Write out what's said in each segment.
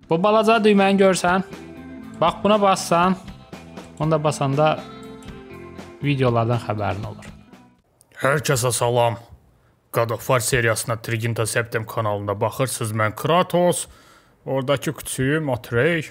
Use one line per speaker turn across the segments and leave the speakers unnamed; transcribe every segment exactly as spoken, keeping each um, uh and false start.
Bu balaca düyməni görsən. Bax buna bassan. Onda basanda videolardan xəbərin olur.
Hər kəsə salam. God of War seriyasına Triginta Septem kanalında baxırsınız. Mən Kratos, oradakı küçüyüm Atrey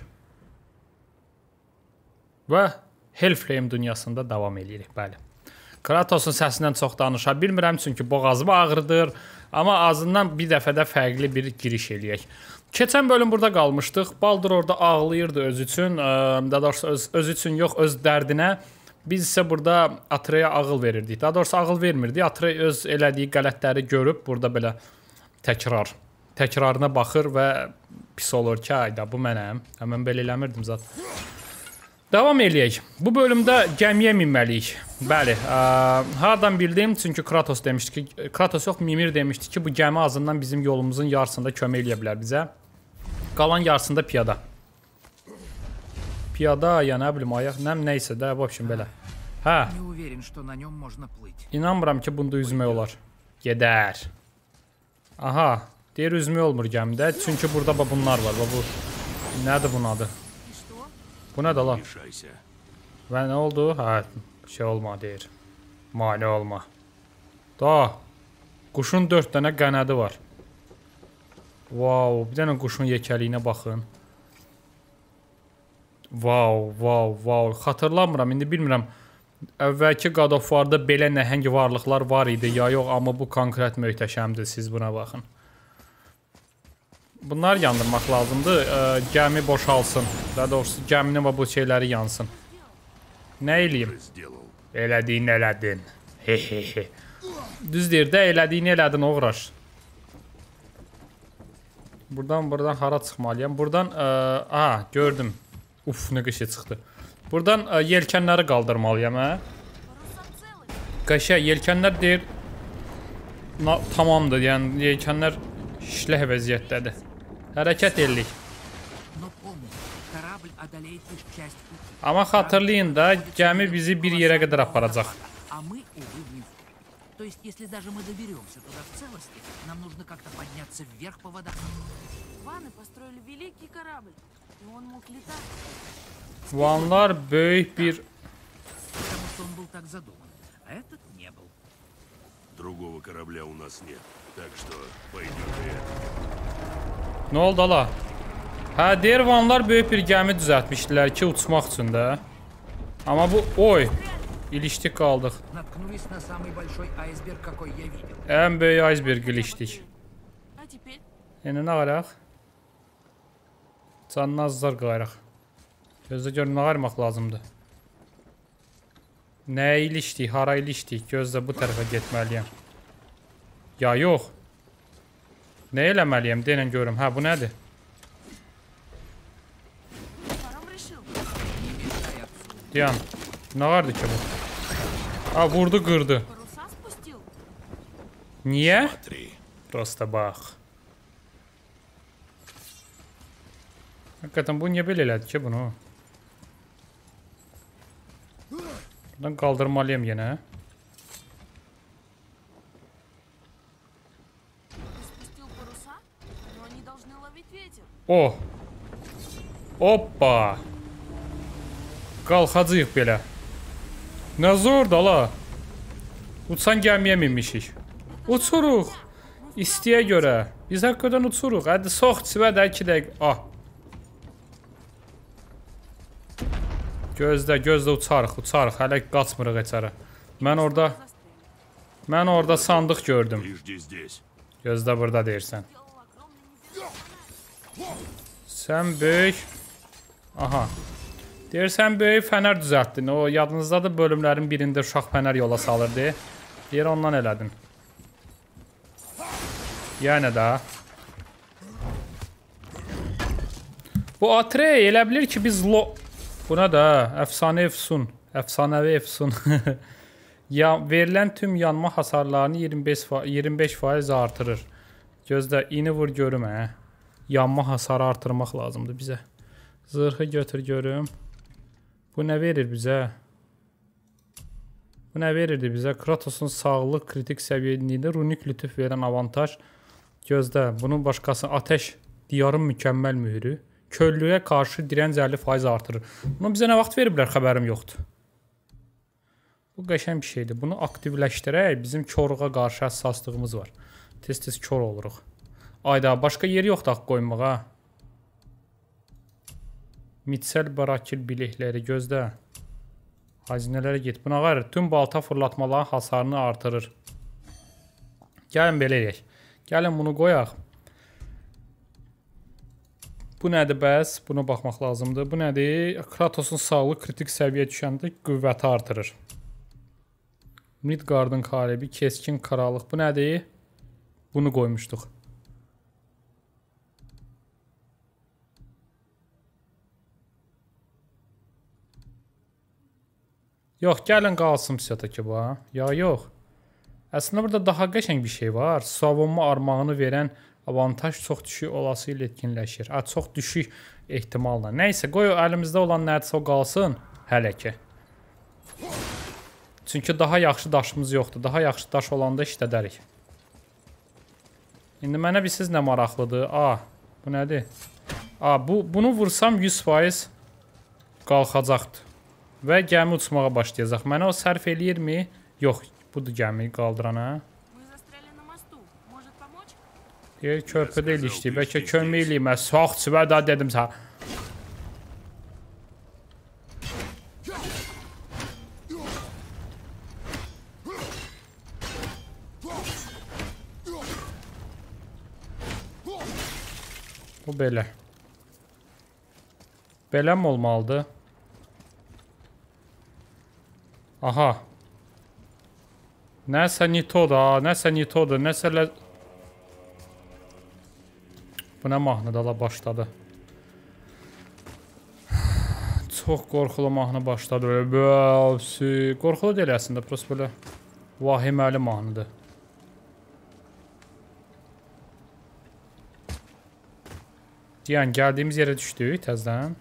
və Hellflame dünyasında davam edirik, bəli. Kratos'un səsindən çox danışa bilmirəm, çünki boğazım ağrıdır. Amma azından bir dəfədə fərqli bir giriş eləyək. Keçən bölüm burada qalmışdıq. Baldur orada ağlayırdı öz üçün. Daha doğrusu öz, öz üçün yox, öz dərdinə. Biz isə burada Atrey'ə ağıl verirdik. Daha doğrusu ağıl vermirdik. Atrey öz elədiyi qələtləri görüb burada belə təkrar, təkrarına baxır və pis olur ki, ayda bu mənəm. Mən belə eləmirdim zaten. Davam eləyək. Bu bölümdə gəmiyə minməliyik. Bəli, ə, hardan bildim? Çünki Kratos demişdi ki, Kratos yox, Mimir demişdi ki, bu gəmi azından bizim yolumuzun yarısında kömək eləyə bilər bizə. Qalan yarısında piyada. Piyada, ya nə bilim, ayaq, nəm, neysə də, bu üçün belə. Hə. İnanmıram ki, bunda üzmək olar. Gedər. Aha, deyir üzmək olmur gəmidə. Çünki burada bunlar var. Bu, nədir bunun adı? Bu nədir lan? Və nə oldu? Hə, şey olma deyir. Mani olma. Da, quşun dörd dənə qənədi var. Wow, bir dənə quşun yekəliyinə baxın. Wow, wow, wow. Xatırlamıram, indi bilmirəm. Əvvəlki God of War'da belə nəhəng varlıqlar var idi ya yox, amma bu konkret möhtəşəmdir, siz buna baxın. Bunlar yandırmaq lazımdır, ə, gəmi boşalsın. Daha doğrusu gəminin və bu şeyləri yansın. Nə eləyim? Elədiyini elədin. Hehehe. Düz deyir də, elədiyini elədin, uğraş. Buradan, buradan hara çıxmalıyam? Buradan, ə, aha, gördüm. Uf, nə qışı çıxdı. Buradan ə, yelkənləri qaldırmalıyam, hə? Qəşə, yelkənlər deyir, na, tamamdır, yəni yelkənlər işləh vəziyyətdədir. Hərəkət ellik. Amma xatırlayın da, gəmi bizi bir yerə qədər aparacaq. Vanlar böyük bir...
Другого корабля у нас нет, так что пойдет и это.
Nə oldu ala? Hə, deyir vanlar böyük bir gəmi düzəltmişdilər ki, uçmaq üçün də. Amma bu, oy, ilişdik qaldıq. Ən böyük iceberg ilişdik. Yəni nə qaraq? Canını azlar qayraq. Gözlə görün, nə qarmaq lazımdır? Nə ilişdik, hara ilişdik? Gözlə bu tərəfə getməliyəm. Ya yox. Nə eləməliyəm? Deyən görüm. Hə, bu nədir? Deyən. Nə qardır ki bu? Ha, vurdu, qırdı. Niyə? Prosta bax. Həqiqətən bu niyə belə elədi ki bunu? Buradan qaldırmalıyım yenə. Oh. Hoppa. Qalxacağıq belə. Nə zordur la. Uçan gəmiyə minmişik. Uçuruq. İstəyə görə. Biz həqiqətən uçuruq. Hədi sox çivə də iki dəqiq. Ah. Gözlə, gözlə uçarıq, uçarıq. Hələ qaçmırıq içəri. Mən orada... Mən orada sandıq gördüm. Gözlə burada deyirsən. Sən böyük... Aha. Deyirsən böyük fənər düzəltdin. O yadınızdadır bölümlərin birində uşaq fənər yola salırdı. Deyir ondan elədin. Yəni də. Bu Atrey elə bilir ki biz lo... Buna da əfsanə efsun, əfsanəvi efsun. Ya, verilən tüm yanma hasarlarını iyirmi beş faiz artırır. Gözlə, ini vur görüm, hə. Yanma hasarı artırmaq lazımdır bizə. Zırhı götür görüm. Bu nə verir bizə? Bu nə verirdi bizə? Kratos'un sağlıq kritik səviyyəliyində runik lütuf verən avantaj. Gözlə, bunun başqası ateş diyarın mükəmməl mühürü. köllüyə qarşı dirənc əlli faiz artırır. Bunu bizə nə vaxt veriblər, xəbərim yoxdur. Bu qəşəng bir şeydir. Bunu aktivləşdirək, bizim koruğa qarşı həssaslığımız var. Tez-tez kor oluruq. Ayda, başqa yeri yoxdur axı qoymağa. Mitsel barakil biləkləri gözlə. Hazinələrə get. Buna qarır, tüm balta fırlatmaların hasarını artırır. Gəlin belə eləyək. Gəlin bunu qoyaq. Bu nədir bəs? Buna baxmaq lazımdır. Bu nədir? Kratosun sağlığı kritik səviyyə düşəndə qüvvəti artırır. Midgard'ın qalibi, keskin qaralıq. Bu nədir? Bunu qoymuşduq. Yox, gəlin qalsın psiyotaki bu, ha? Ya, yox. Əslində burada daha qəşəng bir şey var. Savunma armağını verən avantaj çox düşük olası ilə etkinləşir. Ə, çox düşük ehtimalla. Nəysə, qoy əlimizdə olan nədirsə o qalsın hələ ki. Çünki daha yaxşı daşımız yoxdur. Daha yaxşı daş olanda işlədərik. İndi mənə bilsiz nə maraqlıdır? A, bu nədir? A, bu, bunu vursam yüz faiz qalxacaqdır. Və gəmi uçmağa başlayacaq. Mənə o sərf eləyirmi? Yox, budur gəmi qaldırana. Deyir, körpüdə ilişdi. Bəlkə kömək eləyim. Sox, çivə da dedim sən. Bu belə. Belə mi olmalıdır? Aha. Nəsə nitoda, nəsə nitoda, nəsə lə... Bu nə mahnıdala başladı? Çox qorxulu mahnı başladı. Qorxulu deyil əslində, prost belə vahiməli mahnıdır. Yəni, gəldiyimiz yerə düşdük təzdən.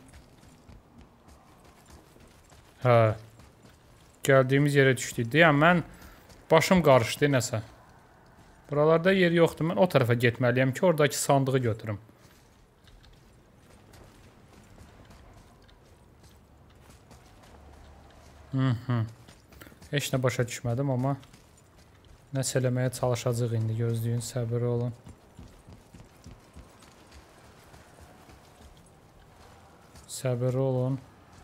Hə. Gəldiyimiz yerə düşdük. Deyən, mən başım qarışdı nəsə. Buralarda yer yoxdur. Mən o tərəfə getməliyəm ki, oradakı sandığı götürüm. Hı-hı. Heç nə başa düşmədim, amma nəsə eləməyə çalışacaq indi. Gözləyin, səbirli olun. Səbirli olun.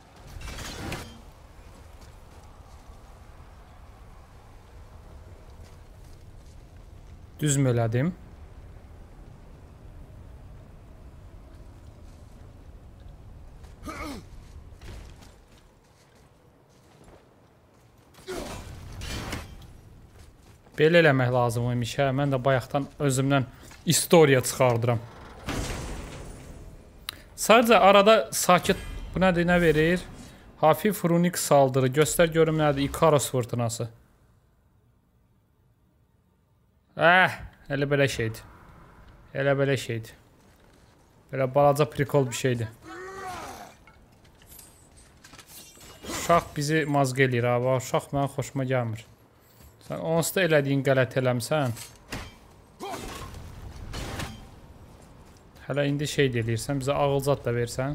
Düzmü elədim? Belə eləmək lazım imiş, hə? Mən də bayaqdan özümdən istoriya çıxardıram. Sadəcə arada sakit, bu nədir, nə verir? Hafif runik saldırı, göstər görüm nədir? Ikaros fırtınası. Əh, elə belə şeydir. Elə belə şeydir. Belə balaca prikol bir şeydir. Uşaq bizi mazq eləyir, abi. Uşaq mənə xoşuma gəlmir. Sən onsuz da elədiyin qələt eləmsən. Hələ indi şey deyirsən, bizə ağılcat da versən.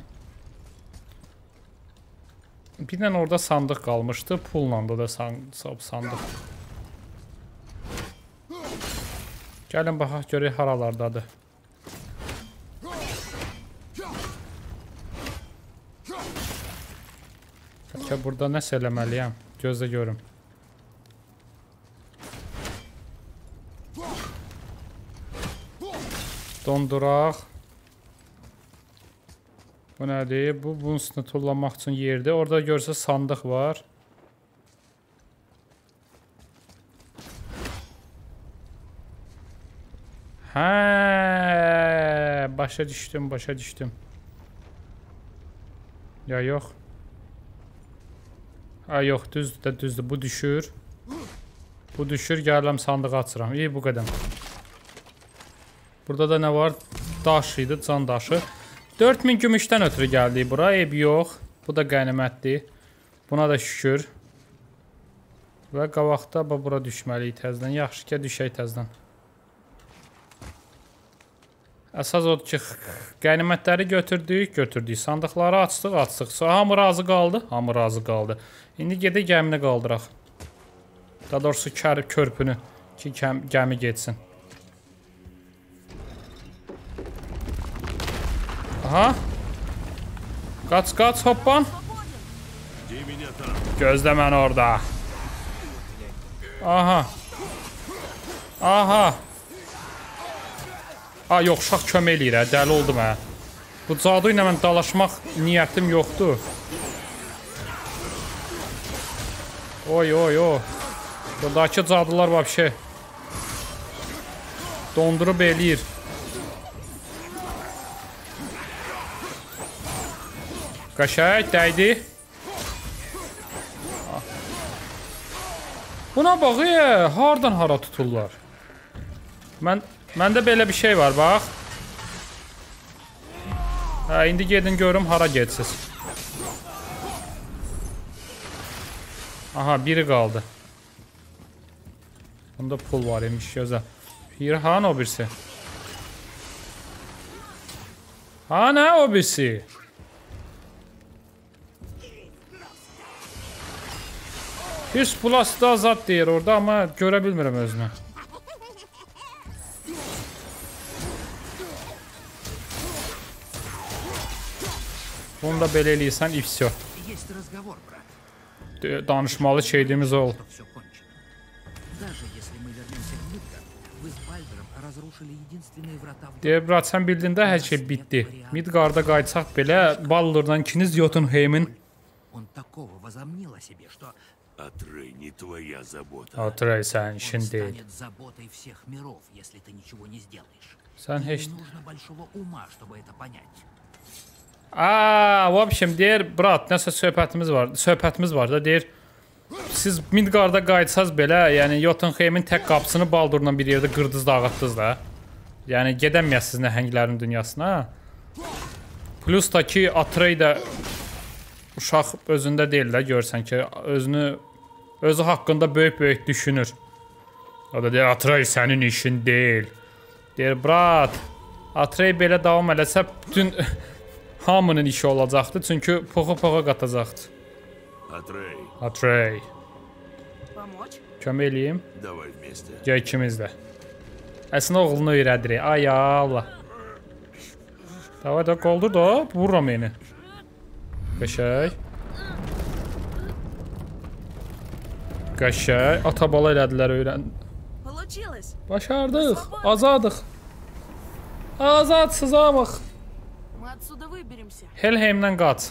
Bir dənə orada sandıq qalmışdı. Pulla da sandıq. Gəlin baxaq görək haralardadır. Bəlkə burada nəsə eləməliyəm. Gözlə görüm. Donduraq. Bu nədir? Bu, bunun üstünə tullamaq üçün yerdir. Orada görsə sandıq var. Hə, başa düşdüm, başa düşdüm. Ya yox. Ha yox, düzdür də düzdür. Bu düşür. Bu düşür, gələm sandığı açıram. İyi, bu qədər. Burada da nə var? Daş idi, can daşı. dörd min gümüşdən ötürü gəldik bura. Eyb yox. Bu da qənimətdir. Buna da şükür. Və qabaqda bura düşməliyik təzdən. Yaxşı ki, düşək təzdən. Əsas odur ki, qənimətləri götürdük, götürdük. Sandıqları açdıq, açdıq. Sonra hamı razı qaldı, hamı razı qaldı. İndi gedək gəmini qaldıraq. Daha doğrusu kərib körpünü ki, gəmi geçsin. Aha. Qaç, qaç, hoppan. Gözlə məni orada. Aha. Aha. Ha, yox, uşaq kömək eləyir, dəli oldum hə. Bu cadu ilə mən dalaşmaq niyyətim yoxdur. Oy, oy, oy. Buradakı cadılar vəbşə dondurub eləyir. Qəşəng, dəydi. Buna bax, e, hardan hara tuturlar? Mən, məndə belə bir şey var, bax. Hə, indi gedin görüm hara gedsiniz. Aha, biri qaldı. Bunda pul var imiş, gözə. Bir, ha, nə o birisi? Ha, nə o birisi? Hiç plastik azad deyir orada, amma görə bilmirəm özünü. Bunu da belə eləyirsən, i vsyo. Danışmalı şeydimiz ol. Deyir, brat, sən bildin də hər şey bitdi. Midgarda qayıtsaq belə, Baldur'dan ikiniz Jotunheim'in
Атрей, не твоя забота.
Atrey, sən işin deyil. Sən heç... Aaa, в общем, deyir, brat, nəsə söhbətimiz var, söhbətimiz var da, deyir, siz Midgarda qayıtsaz belə, yəni Jotunheim'in tək qapısını Baldur'la bir yerdə qırdız dağıtdınız da. Yəni, gedəməyəsiniz nəhənglərin dünyasına. Plus da ki, Atrey də uşaq özündə deyil də, görsən ki, özünü, özü haqqında böyük-böyük düşünür. O da deyir, Atrey sənin işin deyil. Deyir, brat, Atrey belə davam eləsə, bütün hamının işi olacaqdı, çünki poxa-poxa qatacaqdı.
Atrey.
Atrey. Kömək eləyim. Gəl ikimiz də. Əslində oğlunu öyrədirik. Ay Allah. Davay da qoldur da, vururam yeni. Qəşəng. Qəşəng. Atabala elədilər, öyrən. Başardıq. Azadıq. Azadsız amıq. Helheimdən qaç.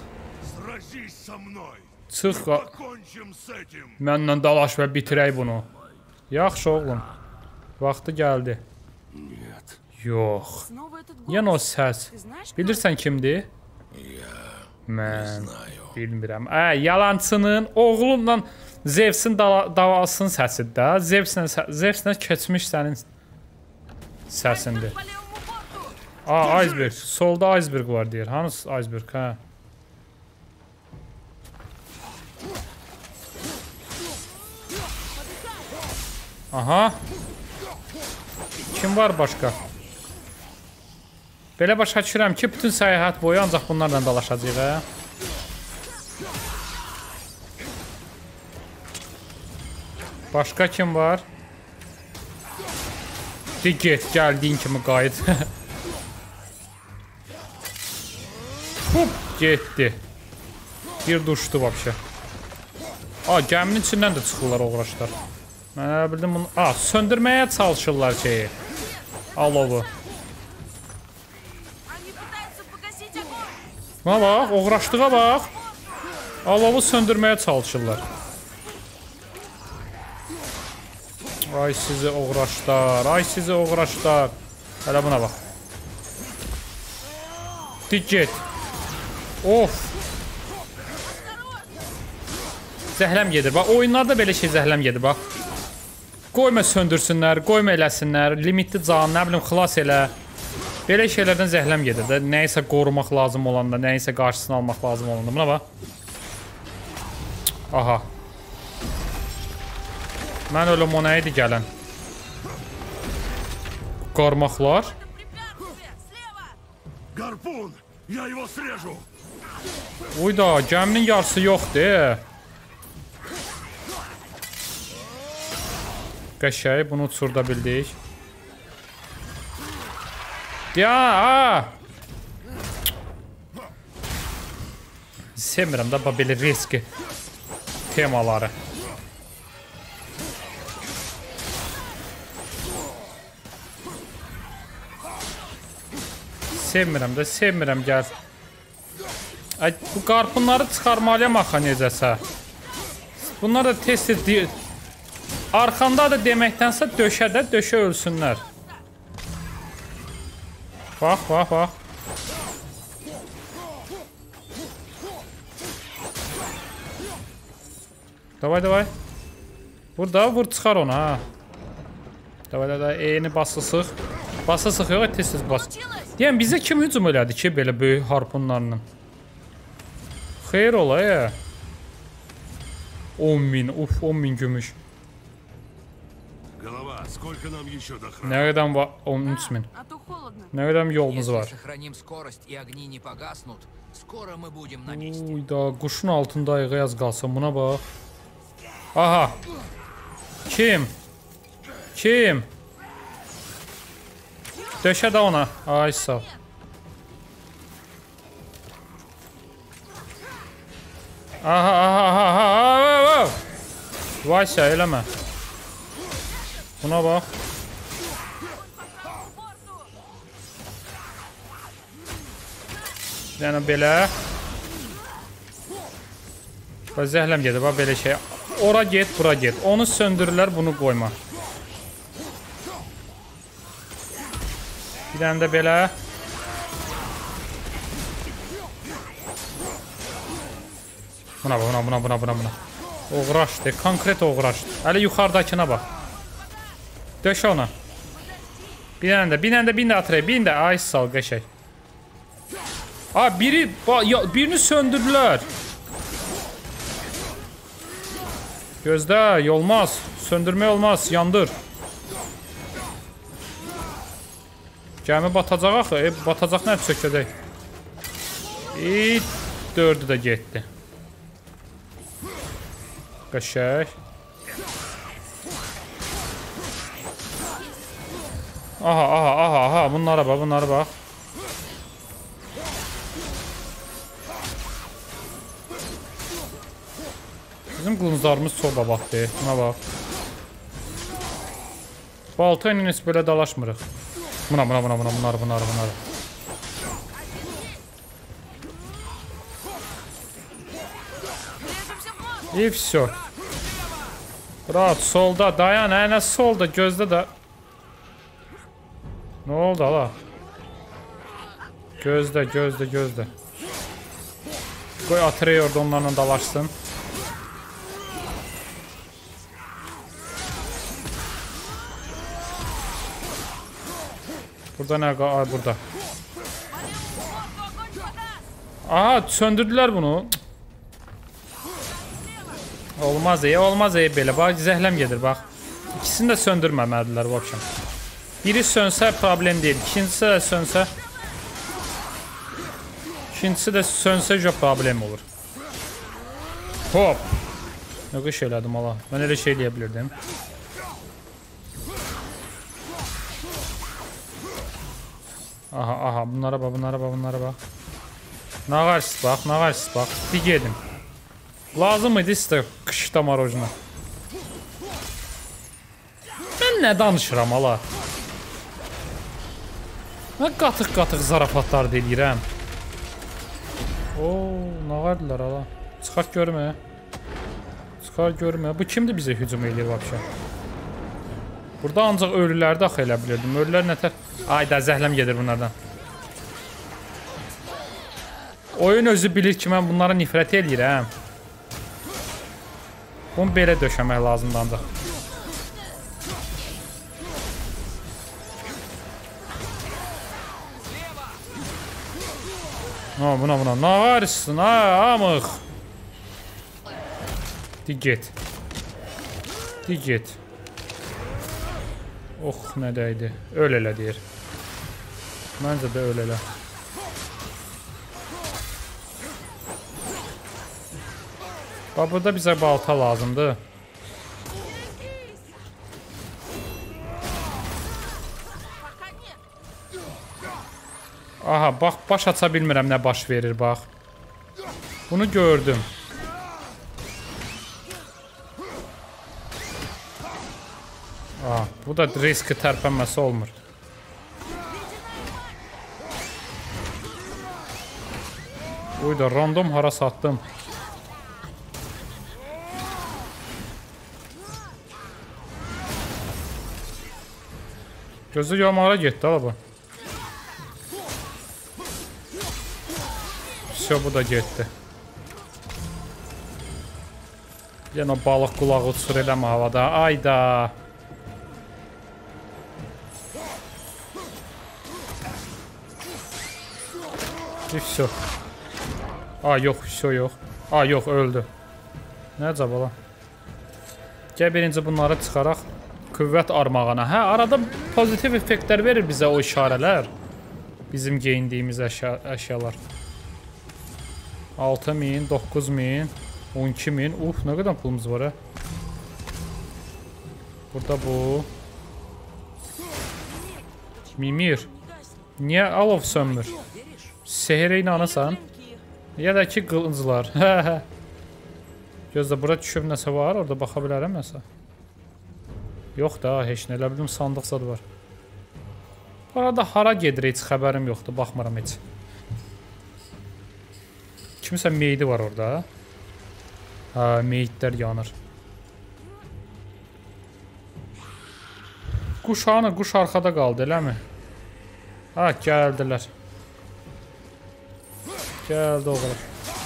Çıx. Mənlə dalaş və bitirək bunu. Yaxşı oğlum. Vaxtı gəldi. Yox. Yəni o səs. Bilirsən kimdir? Mən bilmirəm. Ə, yalançının oğlunla Zevsin davasının səsidir də. Zevslə, Zevslə keçmiş sənin səsindir. Aa, iceberg. Solda iceberg var deyir. Hansı iceberg, hə? Aha. Kim var başqa? Belə başa düşürəm ki, bütün səyahət boyu ancaq bunlarla dalaşacaq, hə? Başqa kim var? De get, gəldiyin kimi qayıt. Hop, getdi. Bir düşdü vəbşə. Aa, gəminin içindən də çıxırlar uğraşlar. Mən elə bildim bunu... Aa, söndürməyə çalışırlar şeyi. Alovu. Buna bax, uğraşdığa bax. Alovu söndürməyə çalışırlar. Ay sizi uğraşlar, ay sizi uğraşlar. Hələ buna bax. Dik get. Of. Zəhləm gedir, bax. Oyunlarda belə şey zəhləm gedir, bax. Qoyma söndürsünlər, qoyma eləsinlər, limitli can, nə bilim, xilas elə. Belə şeylərdən zəhləm gedir də. Nəyisə qorumaq lazım olanda, nəyisə qarşısını almaq lazım olanda. Buna bax. Aha. Mən ölüm ona idi gələn. Qarmaqlar.
Гарпун! Я его срежу!
Uyda, gəminin yarısı yoxdur. Qəşəng, bunu uçurda bildik. Ya, ha! Sevmirəm də belə riski temaları. Sevmirəm də, sevmirəm, gəl. Ay, bu qarpunları çıxarmalıyam axı necəsə. Bunlar da tez-tez deyil. Arxanda da deməkdənsə döşə də, döşə ölsünlər. Bax, bax, bax. Davay, davay. Burada vur, çıxar onu, ha. Davay, davay, eyni basısıq. Basısıq yox, tez-tez bas. Deyəm, bizə kim hücum elədi ki, belə böyük harpunlarla? Xeyr ola, ya. on min, uf, on min gümüş.
Голова, сколько нам еще до храма?
Nə qədər var? on üç min. Nə qədər yolumuz var? Uyda, quşun altındayıq, yaz qalsın, buna bax. Aha. Kim? Kim? Döşə də ona. Ay, sağ ol. Aha, aha, aha, aha. Vaysa, eləmə. Buna bax. Yəni belə. Və zəhləm gedir, bax belə şey. Ora get, bura get. Onu söndürürlər, bunu qoyma. Bir dənə də belə. Buna bax, buna, buna, buna, buna, buna. Oğraşdı, konkret oğraşdı. Hələ yuxarıdakına bax. Döşə ona. Bir dənə də, bir dənə də, bir dənə atıraq, bir dənə də. Ay, sal, qəşək. Ha, biri, birini söndürdülər. Gözdə, olmaz. Söndürmək olmaz, yandır. Gəmi batacaq axı, e, batacaq nə çökəcək. E, dördü də getdi. Qəşək. Aha, aha, aha, aha, bunlara bax, bunlara bax. Bizim qılınclarımız çox babatdır, buna bax. Balta ilə heç belə dalaşmırıq. Buna, buna, buna, buna, bunları, bunları, bunları. İyi, все. Rahat, solda, dayan, əylə solda, gözdə də. Nə oldu, hala? Gözdə, gözdə, gözdə. Qoy Atreyu orada onlarla dalaşsın. Burada nə? Ay, burada. Aha, söndürdülər bunu. Olmaz, ey, olmaz, ey, belə. Bax, zəhləm gedir, bax. İkisini də söndürməmədilər, bu akşam. Biri sönsə problem deyil. İkincisi də sönsə. İkincisi də sönsə jo problem olur. Hop. Nə qış elədim, ala. Mən elə şey eləyə bilirdim. Aha, aha, bunlara bax, bunlara bax, bunlara bax. Nağarsız bax, nağarsız bax. Bir gedim. Lazım idi istə qışda marojna. Mən nə danışıram, ala? Mən qatıq-qatıq zarafatlar deyirəm. Ooo, nağardılar, ala. Çıxart görmə. Çıxart görmə. Bu kimdir bizə hücum edir, vəbşə? Burada ancaq ölüləri də axı elə bilirdim. Ölülər nətər? Ayda, zəhləm gedir bunlardan. Oyun özü bilir ki, mən bunlara nifrət edirəm. Bunu belə döşəmək lazımdır ancaq. Ha, buna, buna. Nə varırsın, ha, amıq. Di get. Di get. Oh, nə dəydi. Öl elə deyir. Məncə də öl elə. Bax, burada bizə balta lazımdır. Aha, bax, baş aça bilmirəm nə baş verir, bax. Bunu gördüm. Aha, bu da riski tərpənməsi olmur. Uyda, random hara satdım. Gözü yamara getdi, ala bu. Все, bu da getdi. Yenə balıq qulağı uçur eləmə havada. Ayda. Все. Aa, yox, все yox. Aa, yox, öldü. Nə cabala? Gəl birinci bunları çıxaraq. Qüvvət armağana. Hə, arada pozitiv effektlər verir bizə o işarələr. Bizim geyindiyimiz əşya əşyalar. altı min, doqquz min, on iki min. Uf, nə qədər pulumuz var, hə? Burada bu. Mimir. Niyə alov sönmür? Sehirə inanırsan? Ya da ki, qılınclar. Gözlə, bura düşüb nəsə var, orada baxa bilərəm nəsə. Yox da, heç nə, elə bilim sandıq zad var. Bu arada hara gedir, heç xəbərim yoxdur, baxmıram heç. Kimsə meyidi var orada. Ha, meyidlər yanır. Quş hanı, quş arxada qaldı, eləmi? Ha, gəldilər. Gəldi oğlum.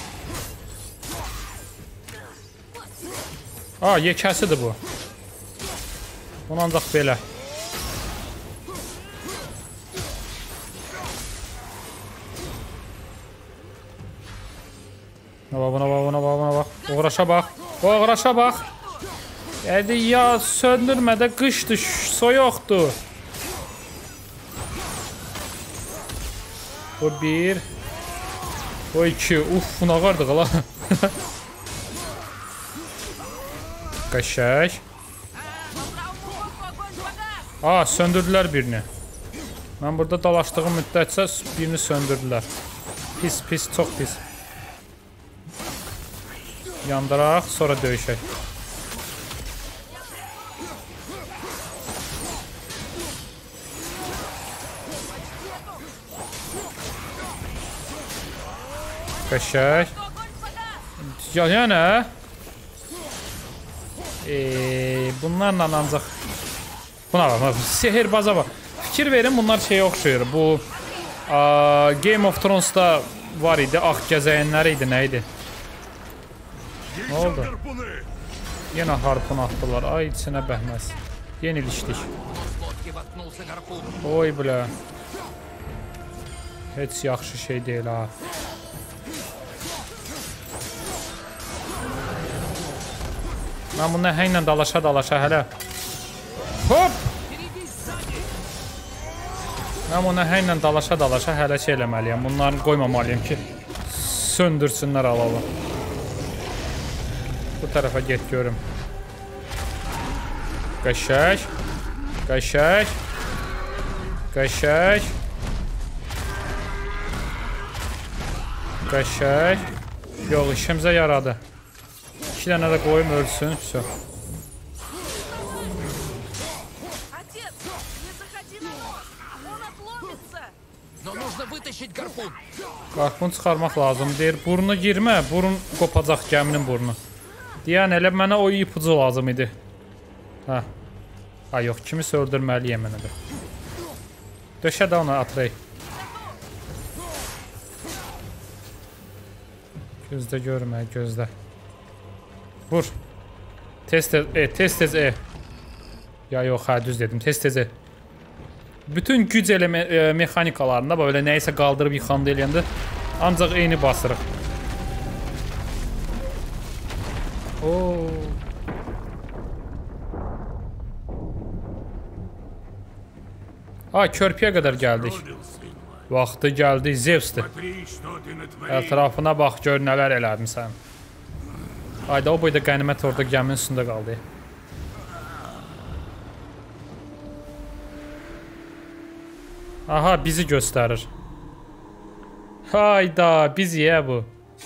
Ha, yekəsidir bu. Bunu ancaq belə. Buna bax, buna bax, buna bax, buna bax. Uğraşa bax. Uğraşa bax. Gədi ya, söndürmədə qışdır, soyuqdur. Bu bir. Bu iki. Uf, buna qardıq ala. Qəşək. Aa, söndürdülər birini. Mən burada dalaşdığım müddətcə birini söndürdülər. Pis, pis, çox pis. Yandıraq, sonra döyüşək. Qəşək. Ya, yəni eee, bunlarla ancaq buna bax, sehirbaza bax. Fikir verin, bunlar şeyə oxşayır. Bu a, Game of Thrones'da var idi, ağ gəzəyənlər idi, nə idi? Nə oldu? Yenə harpun atdılar. Ay, içinə bəhməz. Yenilişdik. Oy, bilə. Heç yaxşı şey deyil, ha. Mən bunu nəhənglə dalaşa-dalaşa hələ. Hop! Mən bunu nəhənglə dalaşa-dalaşa hələ şey eləməliyəm. Bunları qoymamalıyım ki, söndürsünlər alavı. Bu tərəfə get görüm. Qəşək. Qəşək. Qəşək. Qəşək. Yox, işimizə yaradı. İki dənə də qoyum, ölsün. Все. Qarpun çıxarmaq lazım deyir. Burnu girmə, burun qopacaq, gəminin burnu. Deyən elə mənə o ipucu lazım idi. Hə. Ha, yox, kimisə öldürməliyəm mənə də. Döşə də onu atlayı. Gözdə görmə, gözdə. Vur. Tez-tez E, tez-tez E. Ya yox, hə, düz dedim, tez-tez E. Bütün güc ele e, mexanikalarında böyle nəysə qaldırıb yıxanda eləyəndə ancaq eyni basırıq. Oo. Ha, körpüyə qədər gəldik. Vaxtı gəldi, Zevsdir. Ətrafına bax, gör nələr elədin sən. Ayda o boyda qənimət orada gəminin üstündə qaldı. Aha, bizi göstərir. Hayda, biziyə bu.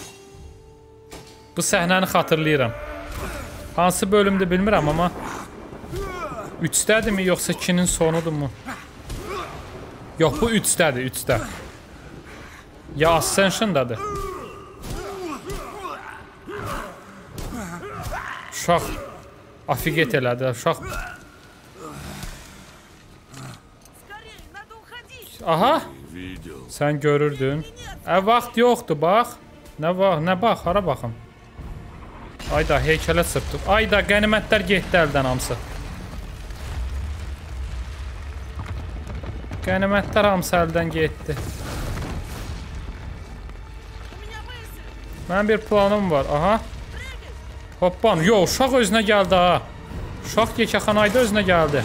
Bu səhnəni xatırlayıram. Hansı bölümdür bilmirəm, amma üçdədirmi, yoxsa ikinin sonudurmu? Yox, bu üçdədir, üçdə. Ya Ascension'dadır. Uşaq afiqet elədi, uşaq. Aha, sən görürdün. Ə, vaxt yoxdur, bax. Nə vaxt, nə bax, hara baxım. Ayda, heykələ sırtdıq. Ayda, qənimətlər getdi əldən hamısı. Qənimətlər hamısı əldən getdi. Mənim bir planım var, aha. Hoppan, yox, uşaq özünə gəldi, ha. Uşaq yekəxanayda özünə gəldi.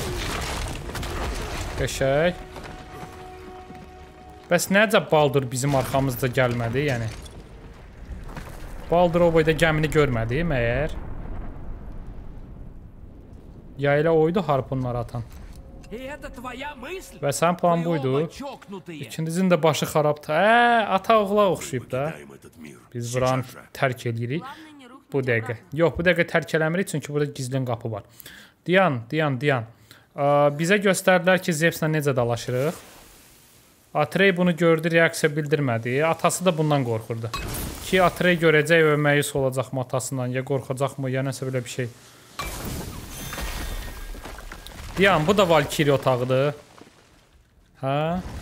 Qəşək. Bəs necə Baldur bizim arxamızda gəlmədi, yəni? Baldur o boyda gəmini görmədi, məyər? Ya elə oydu harpunları atan. Və sən plan buydu. İkinizin də başı xarabdır. Ə, ata oğula oxşuyub da. Biz buranı tərk edirik. Bu dəqiqə. Yox, bu dəqiqə tərk eləmirik, çünki burada gizlin qapı var. Diyan, diyan, diyan. Bizə göstərdilər ki, Zevslə necə dalaşırıq. Atrey bunu gördü, reaksiya bildirmədi. Atası da bundan qorxurdu. Ki, Atrey görəcək və məyus olacaqmı atasından, ya qorxacaqmı, ya nəsə belə bir şey. Diyan, bu da Valkyrie otağıdır. Hə?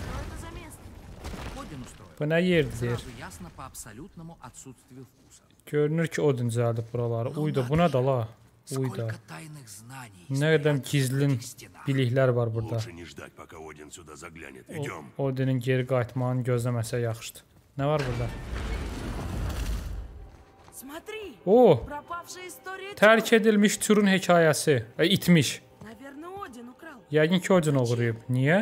Bu nə yerdir? Görünür ki, Odin düzəldib buraları. Uyda, bu nə da la? Uyda. Nə qədər gizlin biliklər var burada. Odinin geri qayıtmağını gözləməsə yaxşıdır. Nə var burada? O! Tərk edilmiş Türün hekayəsi. E, itmiş. Yəqin ki, Odin uğrayıb. Niyə?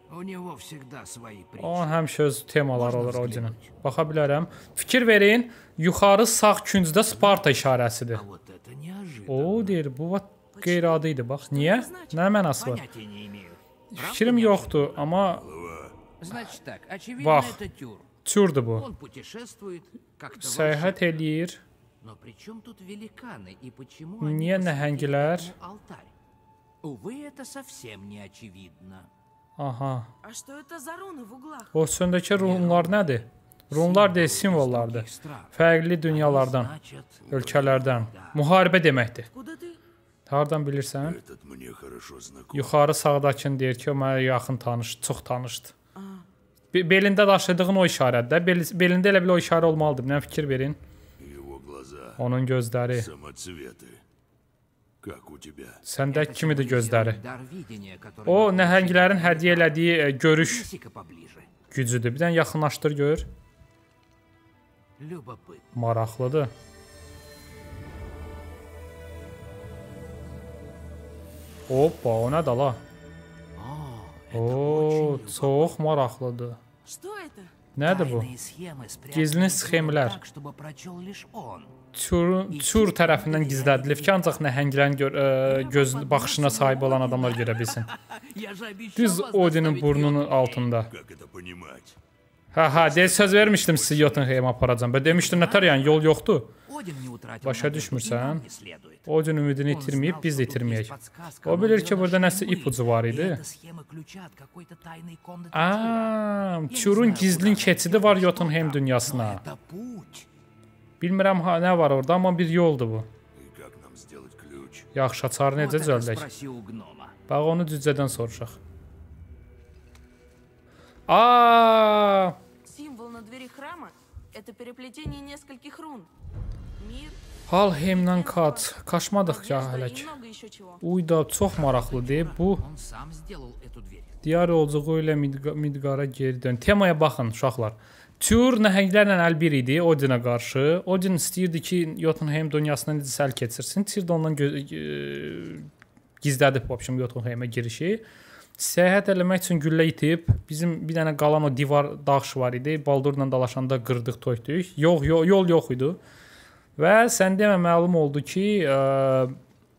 Onun həmişə öz temaları olur Odinin. Baxa bilərəm. Fikir verin, yuxarı sağ küncdə Sparta işarəsidir. O, deyir, bu qeyri-adi idi, bax. Niyə? Nə mənası var? Fikrim yoxdur, amma bax, Türdür bu. Səyahət eləyir. Niyə nəhəngilər? Aha. O söndəki runlar nədir? Runlar deyil, simvollardır. Fərqli dünyalardan, ölkələrdən. Müharibə deməkdir. Hardan bilirsən? Yuxarı sağdakını deyir ki, o mənə yaxın tanış, çox tanışdır. Belində daşıdığın o işarədir. Belində elə bir o işarə olmalıdır. Nə fikir verin? Onun gözləri. Səndə kimidir gözləri? O, nəhənglərin hədiyyə elədiyi görüş gücüdür. Bir dən yaxınlaşdır, gör. Maraqlıdır. Hoppa, o nə da la? O, çox maraqlıdır. Nədir bu? Gizlin sxemlər. Çur tərəfindən gizlədilib ki, ancaq nəhənglərin göz baxışına sahib olan adamlar görə bilsin. Düz Odinin burnunun altında. Hə, hə, deyə söz vermişdim sizi Jotunheimə aparacam. Və demişdim, nətər yəni, yol yoxdur. Başa düşmürsən? Odin ümidini itirməyib, biz də itirməyək. O bilir ki, burada nəsə ipucu var idi. Aaa, Çurun gizlin keçidi var Jotunheim dünyasına. Bilmirəm nə var orada, amma bir yoldur bu. Yaxşı, açarı necə düzəldək? Bax, onu cüccədən soruşaq. Aaa! Halheimdən qaç. Qaçmadıq ya hələk. Uyda, çox maraqlıdır. Bu diyar yolculuğu ilə Midgara geri dön. Temaya baxın, uşaqlar. Tür nəhənglərlə əlbir idi Odinə qarşı. Odin istəyirdi ki, Jotunheim dünyasına necə səl keçirsin. Tyr də ondan gizlədib Jotunheimə girişi. Səyahət eləmək üçün güllə itib. Bizim bir dənə qalan o divar dağış var idi. Baldurla dalaşanda qırdıq, töydük. Yox, yol yox idi. Və sən demə məlum oldu ki, ə,